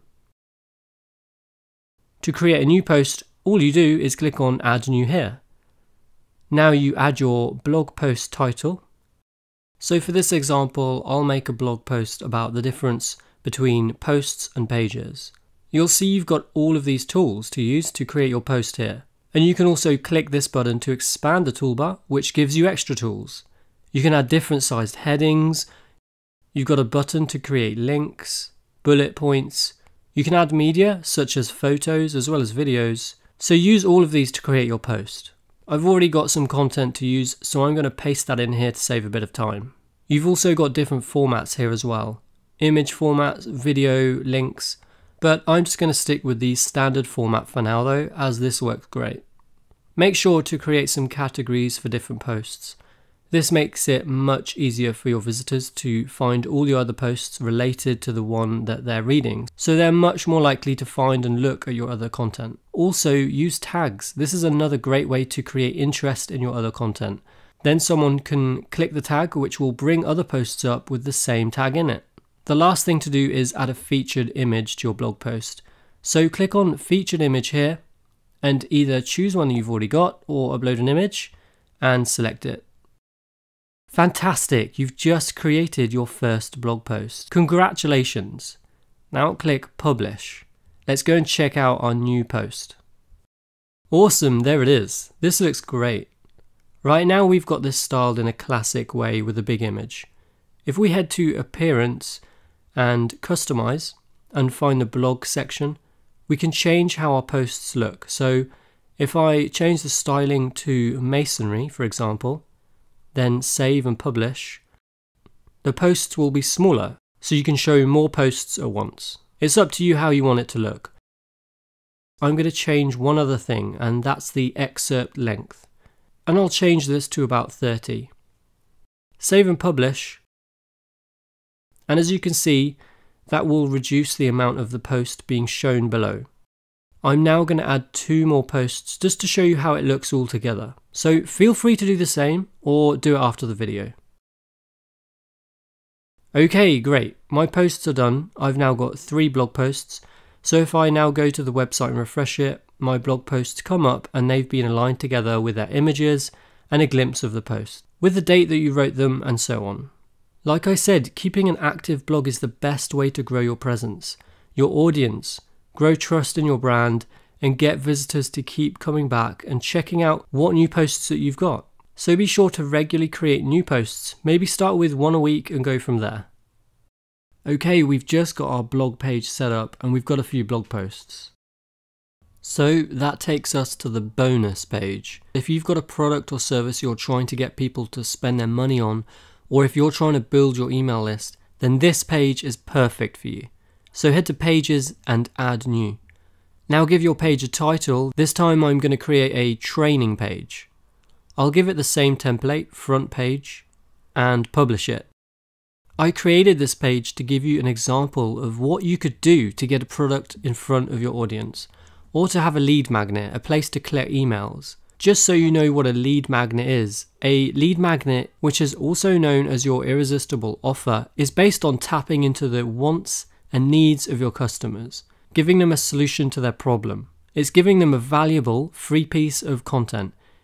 To create a new post, all you do is click on Add New here. Now you add your blog post title. So for this example, I'll make a blog post about the difference between posts and pages. You'll see you've got all of these tools to use to create your post here. And you can also click this button to expand the toolbar, which gives you extra tools. You can add different sized headings. You've got a button to create links, bullet points. You can add media such as photos as well as videos. So use all of these to create your post. I've already got some content to use, so I'm going to paste that in here to save a bit of time. You've also got different formats here as well. Image formats, video, links. But I'm just going to stick with the standard format for now though, as this works great. Make sure to create some categories for different posts. This makes it much easier for your visitors to find all your other posts related to the one that they're reading, so they're much more likely to find and look at your other content. Also, use tags. This is another great way to create interest in your other content. Then someone can click the tag, which will bring other posts up with the same tag in it. The last thing to do is add a featured image to your blog post. So click on Featured Image here and either choose one you've already got or upload an image and select it. Fantastic, you've just created your first blog post. Congratulations. Now click Publish. Let's go and check out our new post. Awesome, there it is. This looks great. Right now we've got this styled in a classic way with a big image. If we head to Appearance and Customize and find the blog section, we can change how our posts look. So if I change the styling to masonry, for example, then save and publish, the posts will be smaller, so you can show more posts at once. It's up to you how you want it to look. I'm going to change one other thing, and that's the excerpt length. And I'll change this to about 30. Save and publish. And as you can see, that will reduce the amount of the post being shown below. I'm now going to add 2 more posts just to show you how it looks all together. So feel free to do the same or do it after the video. Okay, great. My posts are done. I've now got 3 blog posts. So if I now go to the website and refresh it, my blog posts come up and they've been aligned together with their images and a glimpse of the post, with the date that you wrote them and so on. Like I said, keeping an active blog is the best way to grow your presence, your audience, grow trust in your brand, and get visitors to keep coming back and checking out what new posts that you've got. So be sure to regularly create new posts, maybe start with 1 a week and go from there. Okay, we've just got our blog page set up and we've got a few blog posts. So that takes us to the bonus page. If you've got a product or service you're trying to get people to spend their money on, or if you're trying to build your email list, then this page is perfect for you. So head to Pages and Add New. Now give your page a title. This time I'm going to create a training page. I'll give it the same template, front page, and publish it. I created this page to give you an example of what you could do to get a product in front of your audience, or to have a lead magnet, a place to collect emails. Just so you know what a lead magnet is, a lead magnet, which is also known as your irresistible offer, is based on tapping into the wants and needs of your customers, giving them a solution to their problem. It's giving them a valuable free piece of content.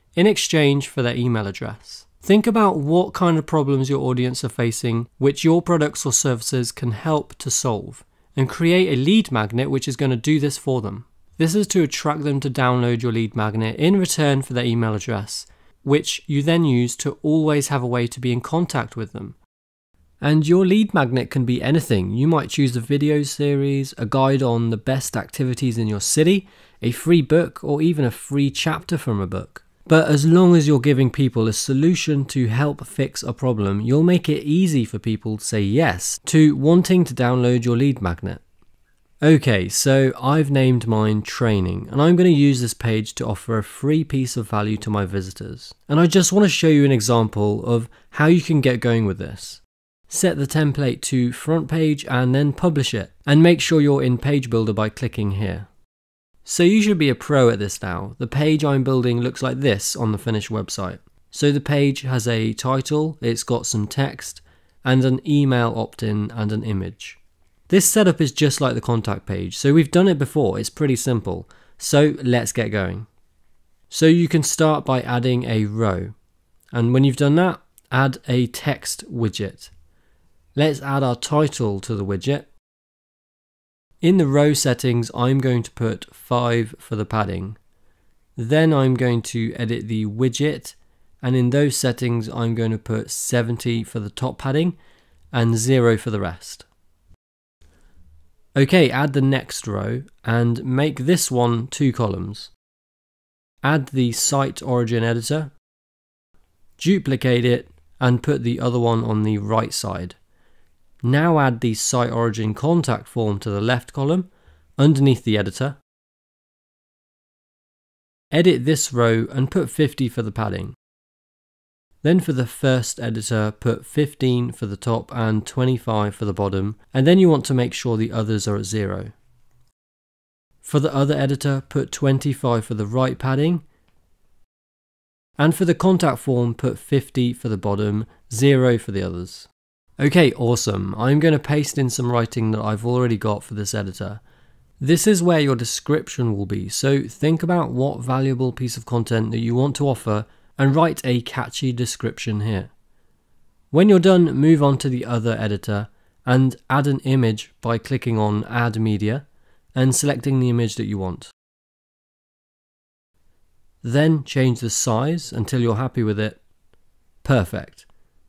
in exchange for their email address. Think about what kind of problems your audience are facing, which your products or services can help to solve, and create a lead magnet which is going to do this for them. This is to attract them to download your lead magnet in return for their email address, which you then use to always have a way to be in contact with them. And your lead magnet can be anything. You might choose a video series, a guide on the best activities in your city, a free book, or even a free chapter from a book. But as long as you're giving people a solution to help fix a problem, you'll make it easy for people to say yes to wanting to download your lead magnet. Okay, so I've named mine training, and I'm going to use this page to offer a free piece of value to my visitors. And I just want to show you an example of how you can get going with this. Set the template to front page and then publish it, and make sure you're in Page Builder by clicking here. So you should be a pro at this now. The page I'm building looks like this on the finished website. So the page has a title, it's got some text, and an email opt-in and an image. This setup is just like the contact page, so we've done it before, it's pretty simple. So let's get going. So you can start by adding a row, and when you've done that, add a text widget. Let's add our title to the widget. In the row settings, I'm going to put 5 for the padding. Then I'm going to edit the widget, and in those settings, I'm going to put 70 for the top padding and 0 for the rest. Okay, add the next row and make this one 2 columns. Add the site origin editor, duplicate it, and put the other one on the right side. Now add the site origin contact form to the left column underneath the editor. Edit this row and put 50 for the padding. Then for the first editor, put 15 for the top and 25 for the bottom, and then you want to make sure the others are at 0. For the other editor, put 25 for the right padding, and for the contact form, put 50 for the bottom, 0 for the others. Okay, awesome. I'm going to paste in some writing that I've already got for this editor. This is where your description will be, so think about what valuable piece of content that you want to offer and write a catchy description here. When you're done, move on to the other editor and add an image by clicking on Add Media and selecting the image that you want. Then change the size until you're happy with it. Perfect.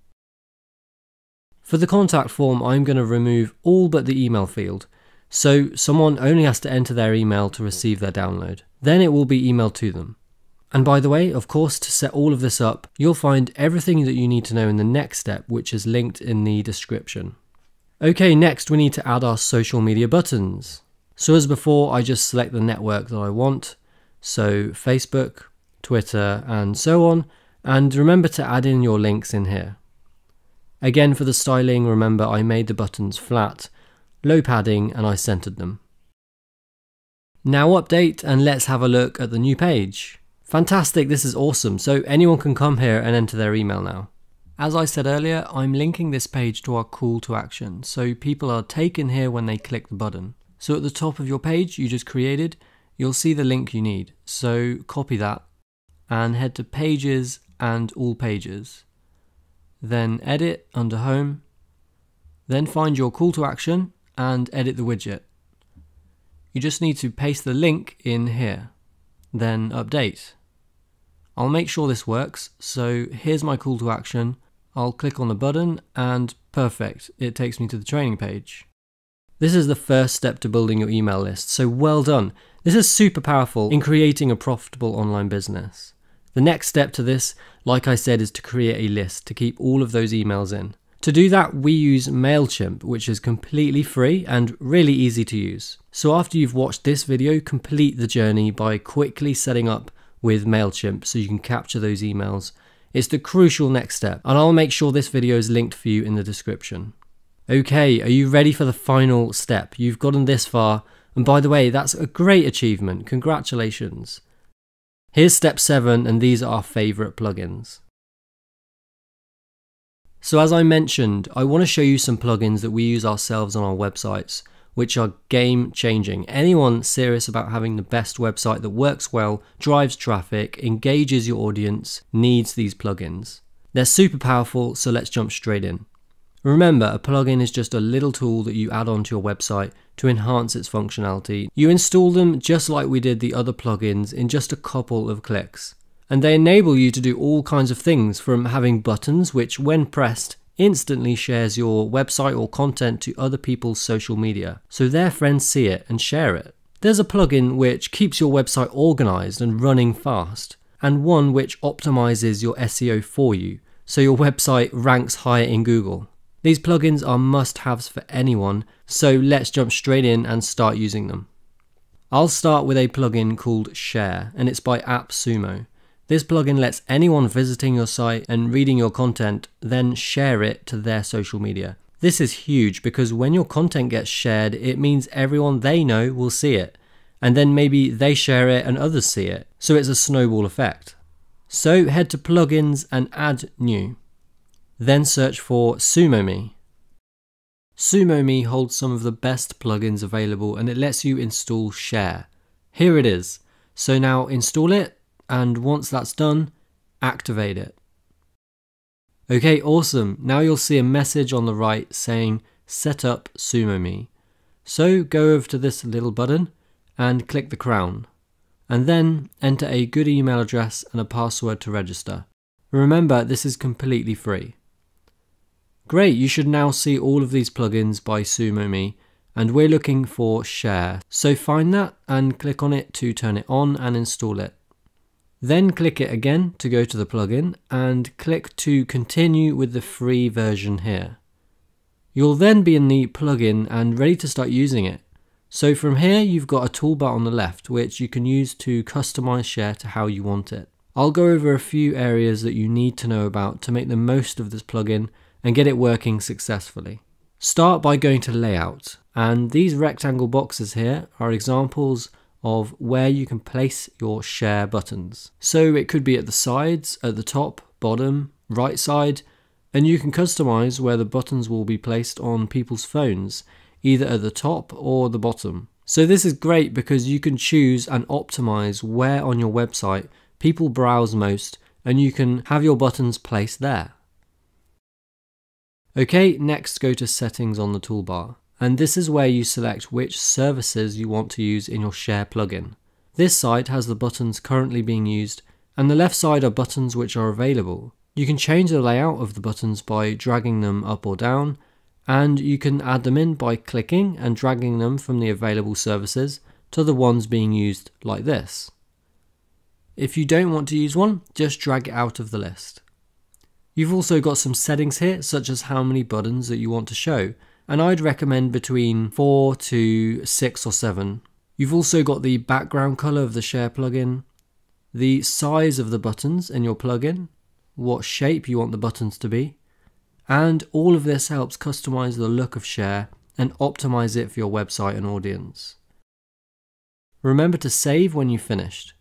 For the contact form, I'm going to remove all but the email field, so someone only has to enter their email to receive their download. Then it will be emailed to them. And by the way, of course, to set all of this up, you'll find everything that you need to know in the next step, which is linked in the description. Okay, next we need to add our social media buttons. So as before, I just select the network that I want, so Facebook, Twitter, and so on, and remember to add in your links in here. Again, for the styling, remember I made the buttons flat, low padding, and I centered them. Now update and let's have a look at the new page. Fantastic, this is awesome, so anyone can come here and enter their email now. As I said earlier, I'm linking this page to our call to action, so people are taken here when they click the button. So at the top of your page you just created, you'll see the link you need, so copy that and head to Pages and All Pages. Then edit under Home, then find your call to action and edit the widget. You just need to paste the link in here, then update. I'll make sure this works, so here's my call to action. I'll click on the button and perfect, it takes me to the training page. This is the first step to building your email list, so well done. This is super powerful in creating a profitable online business. The next step to this, like I said, is to create a list to keep all of those emails in. To do that, we use MailChimp, which is completely free and really easy to use. So after you've watched this video, complete the journey by quickly setting up with MailChimp so you can capture those emails. It's the crucial next step, and I'll make sure this video is linked for you in the description. Okay, are you ready for the final step? You've gotten this far, and by the way, that's a great achievement. Congratulations. Here's step 7, and these are our favorite plugins. So as I mentioned, I want to show you some plugins that we use ourselves on our websites, which are game changing. Anyone serious about having the best website that works well, drives traffic, engages your audience, needs these plugins. They're super powerful, so let's jump straight in. Remember, a plugin is just a little tool that you add onto your website to enhance its functionality. You install them just like we did the other plugins in just a couple of clicks. And they enable you to do all kinds of things, from having buttons which, when pressed, instantly shares your website or content to other people's social media, so their friends see it and share it. There's a plugin which keeps your website organized and running fast, and one which optimizes your SEO for you, so your website ranks higher in Google. These plugins are must-haves for anyone, so let's jump straight in and start using them. I'll start with a plugin called Share, and it's by AppSumo. This plugin lets anyone visiting your site and reading your content then share it to their social media. This is huge because when your content gets shared, it means everyone they know will see it, and then maybe they share it and others see it, so it's a snowball effect. So head to Plugins and add New. Then search for SumoMe. SumoMe holds some of the best plugins available, and it lets you install Share. Here it is. So now install it, and once that's done, activate it. Okay, awesome. Now you'll see a message on the right saying set up SumoMe. So go over to this little button and click the crown, and then enter a good email address and a password to register. Remember, this is completely free. Great, you should now see all of these plugins by SumoMe, and we're looking for Share. So find that and click on it to turn it on and install it. Then click it again to go to the plugin and click to continue with the free version here. You'll then be in the plugin and ready to start using it. So from here you've got a toolbar on the left which you can use to customize Share to how you want it. I'll go over a few areas that you need to know about to make the most of this plugin and get it working successfully. Start by going to Layout, and these rectangle boxes here are examples of where you can place your share buttons. So it could be at the sides, at the top, bottom, right side, and you can customize where the buttons will be placed on people's phones, either at the top or the bottom. So this is great because you can choose and optimize where on your website people browse most, and you can have your buttons placed there. Okay, next go to Settings on the toolbar. And this is where you select which services you want to use in your Share plugin. This side has the buttons currently being used, and the left side are buttons which are available. You can change the layout of the buttons by dragging them up or down, and you can add them in by clicking and dragging them from the available services to the ones being used like this. If you don't want to use one, just drag it out of the list. You've also got some settings here, such as how many buttons that you want to show, and I'd recommend between 4 to 6 or 7. You've also got the background color of the Share plugin, the size of the buttons in your plugin, what shape you want the buttons to be, and all of this helps customize the look of Share and optimize it for your website and audience. Remember to save when you've finished.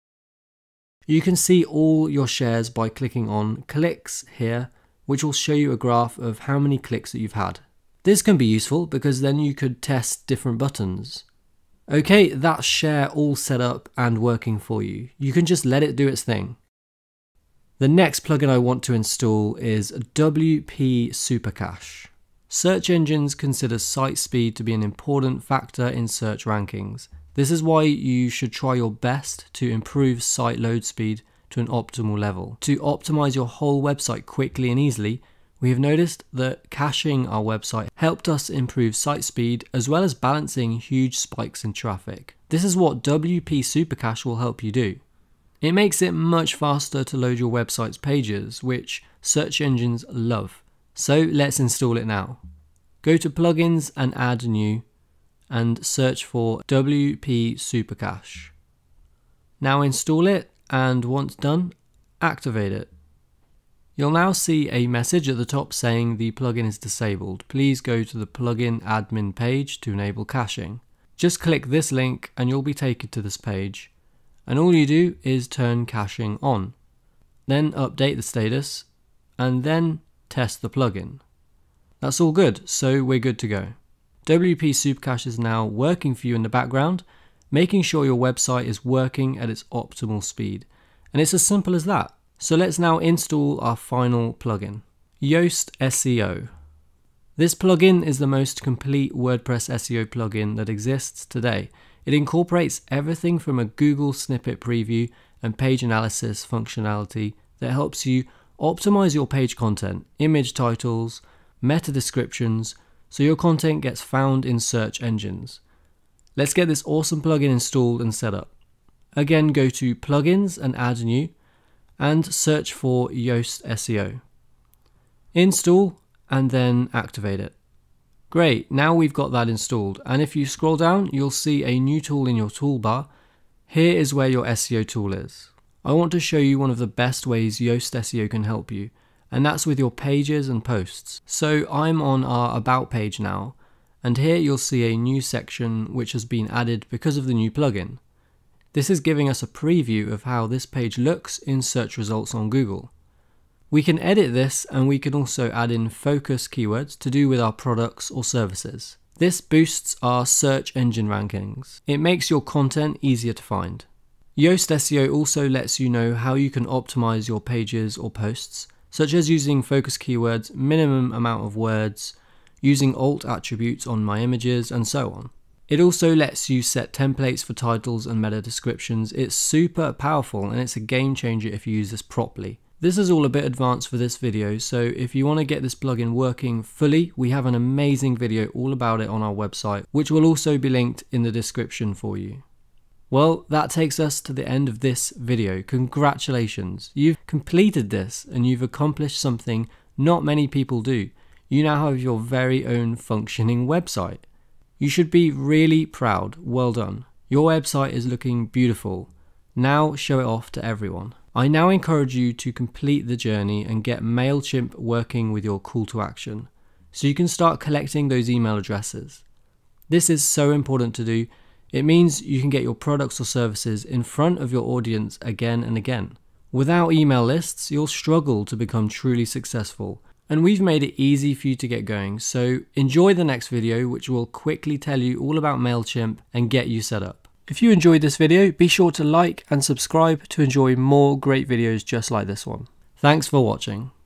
You can see all your shares by clicking on Clicks here, which will show you a graph of how many clicks that you've had. This can be useful because then you could test different buttons. Okay, that's Share all set up and working for you. You can just let it do its thing. The next plugin I want to install is WP Supercache. Search engines consider site speed to be an important factor in search rankings. This is why you should try your best to improve site load speed to an optimal level. To optimize your whole website quickly and easily, we have noticed that caching our website helped us improve site speed as well as balancing huge spikes in traffic. This is what WP Supercache will help you do. It makes it much faster to load your website's pages, which search engines love. So let's install it now. Go to Plugins and add New and search for WP Supercache. Now install it, and once done, activate it. You'll now see a message at the top saying the plugin is disabled. Please go to the plugin admin page to enable caching. Just click this link and you'll be taken to this page. And all you do is turn caching on. Then update the status and then test the plugin. That's all good, so we're good to go. WP Supercache is now working for you in the background, making sure your website is working at its optimal speed. And it's as simple as that. So let's now install our final plugin, Yoast SEO. This plugin is the most complete WordPress SEO plugin that exists today. It incorporates everything from a Google snippet preview and page analysis functionality that helps you optimize your page content, image titles, meta descriptions, so your content gets found in search engines. Let's get this awesome plugin installed and set up. Again, go to Plugins and Add New, and search for Yoast SEO. Install and then activate it. Great, now we've got that installed, and if you scroll down, you'll see a new tool in your toolbar. Here is where your SEO tool is. I want to show you one of the best ways Yoast SEO can help you, and that's with your pages and posts. So I'm on our About page now, and here you'll see a new section which has been added because of the new plugin. This is giving us a preview of how this page looks in search results on Google. We can edit this, and we can also add in focus keywords to do with our products or services. This boosts our search engine rankings. It makes your content easier to find. Yoast SEO also lets you know how you can optimize your pages or posts, such as using focus keywords, minimum amount of words, using alt attributes on my images, and so on. It also lets you set templates for titles and meta descriptions. It's super powerful, and it's a game changer if you use this properly. This is all a bit advanced for this video, so if you want to get this plugin working fully, we have an amazing video all about it on our website, which will also be linked in the description for you. Well, that takes us to the end of this video. Congratulations, you've completed this and you've accomplished something not many people do. You now have your very own functioning website. You should be really proud. Well done. Your website is looking beautiful. Now show it off to everyone. I now encourage you to complete the journey and get MailChimp working with your call to action, so you can start collecting those email addresses. This is so important to do. It means you can get your products or services in front of your audience again and again. Without email lists, you'll struggle to become truly successful, and we've made it easy for you to get going. So enjoy the next video, which will quickly tell you all about MailChimp and get you set up. If you enjoyed this video, be sure to like and subscribe to enjoy more great videos just like this one. Thanks for watching.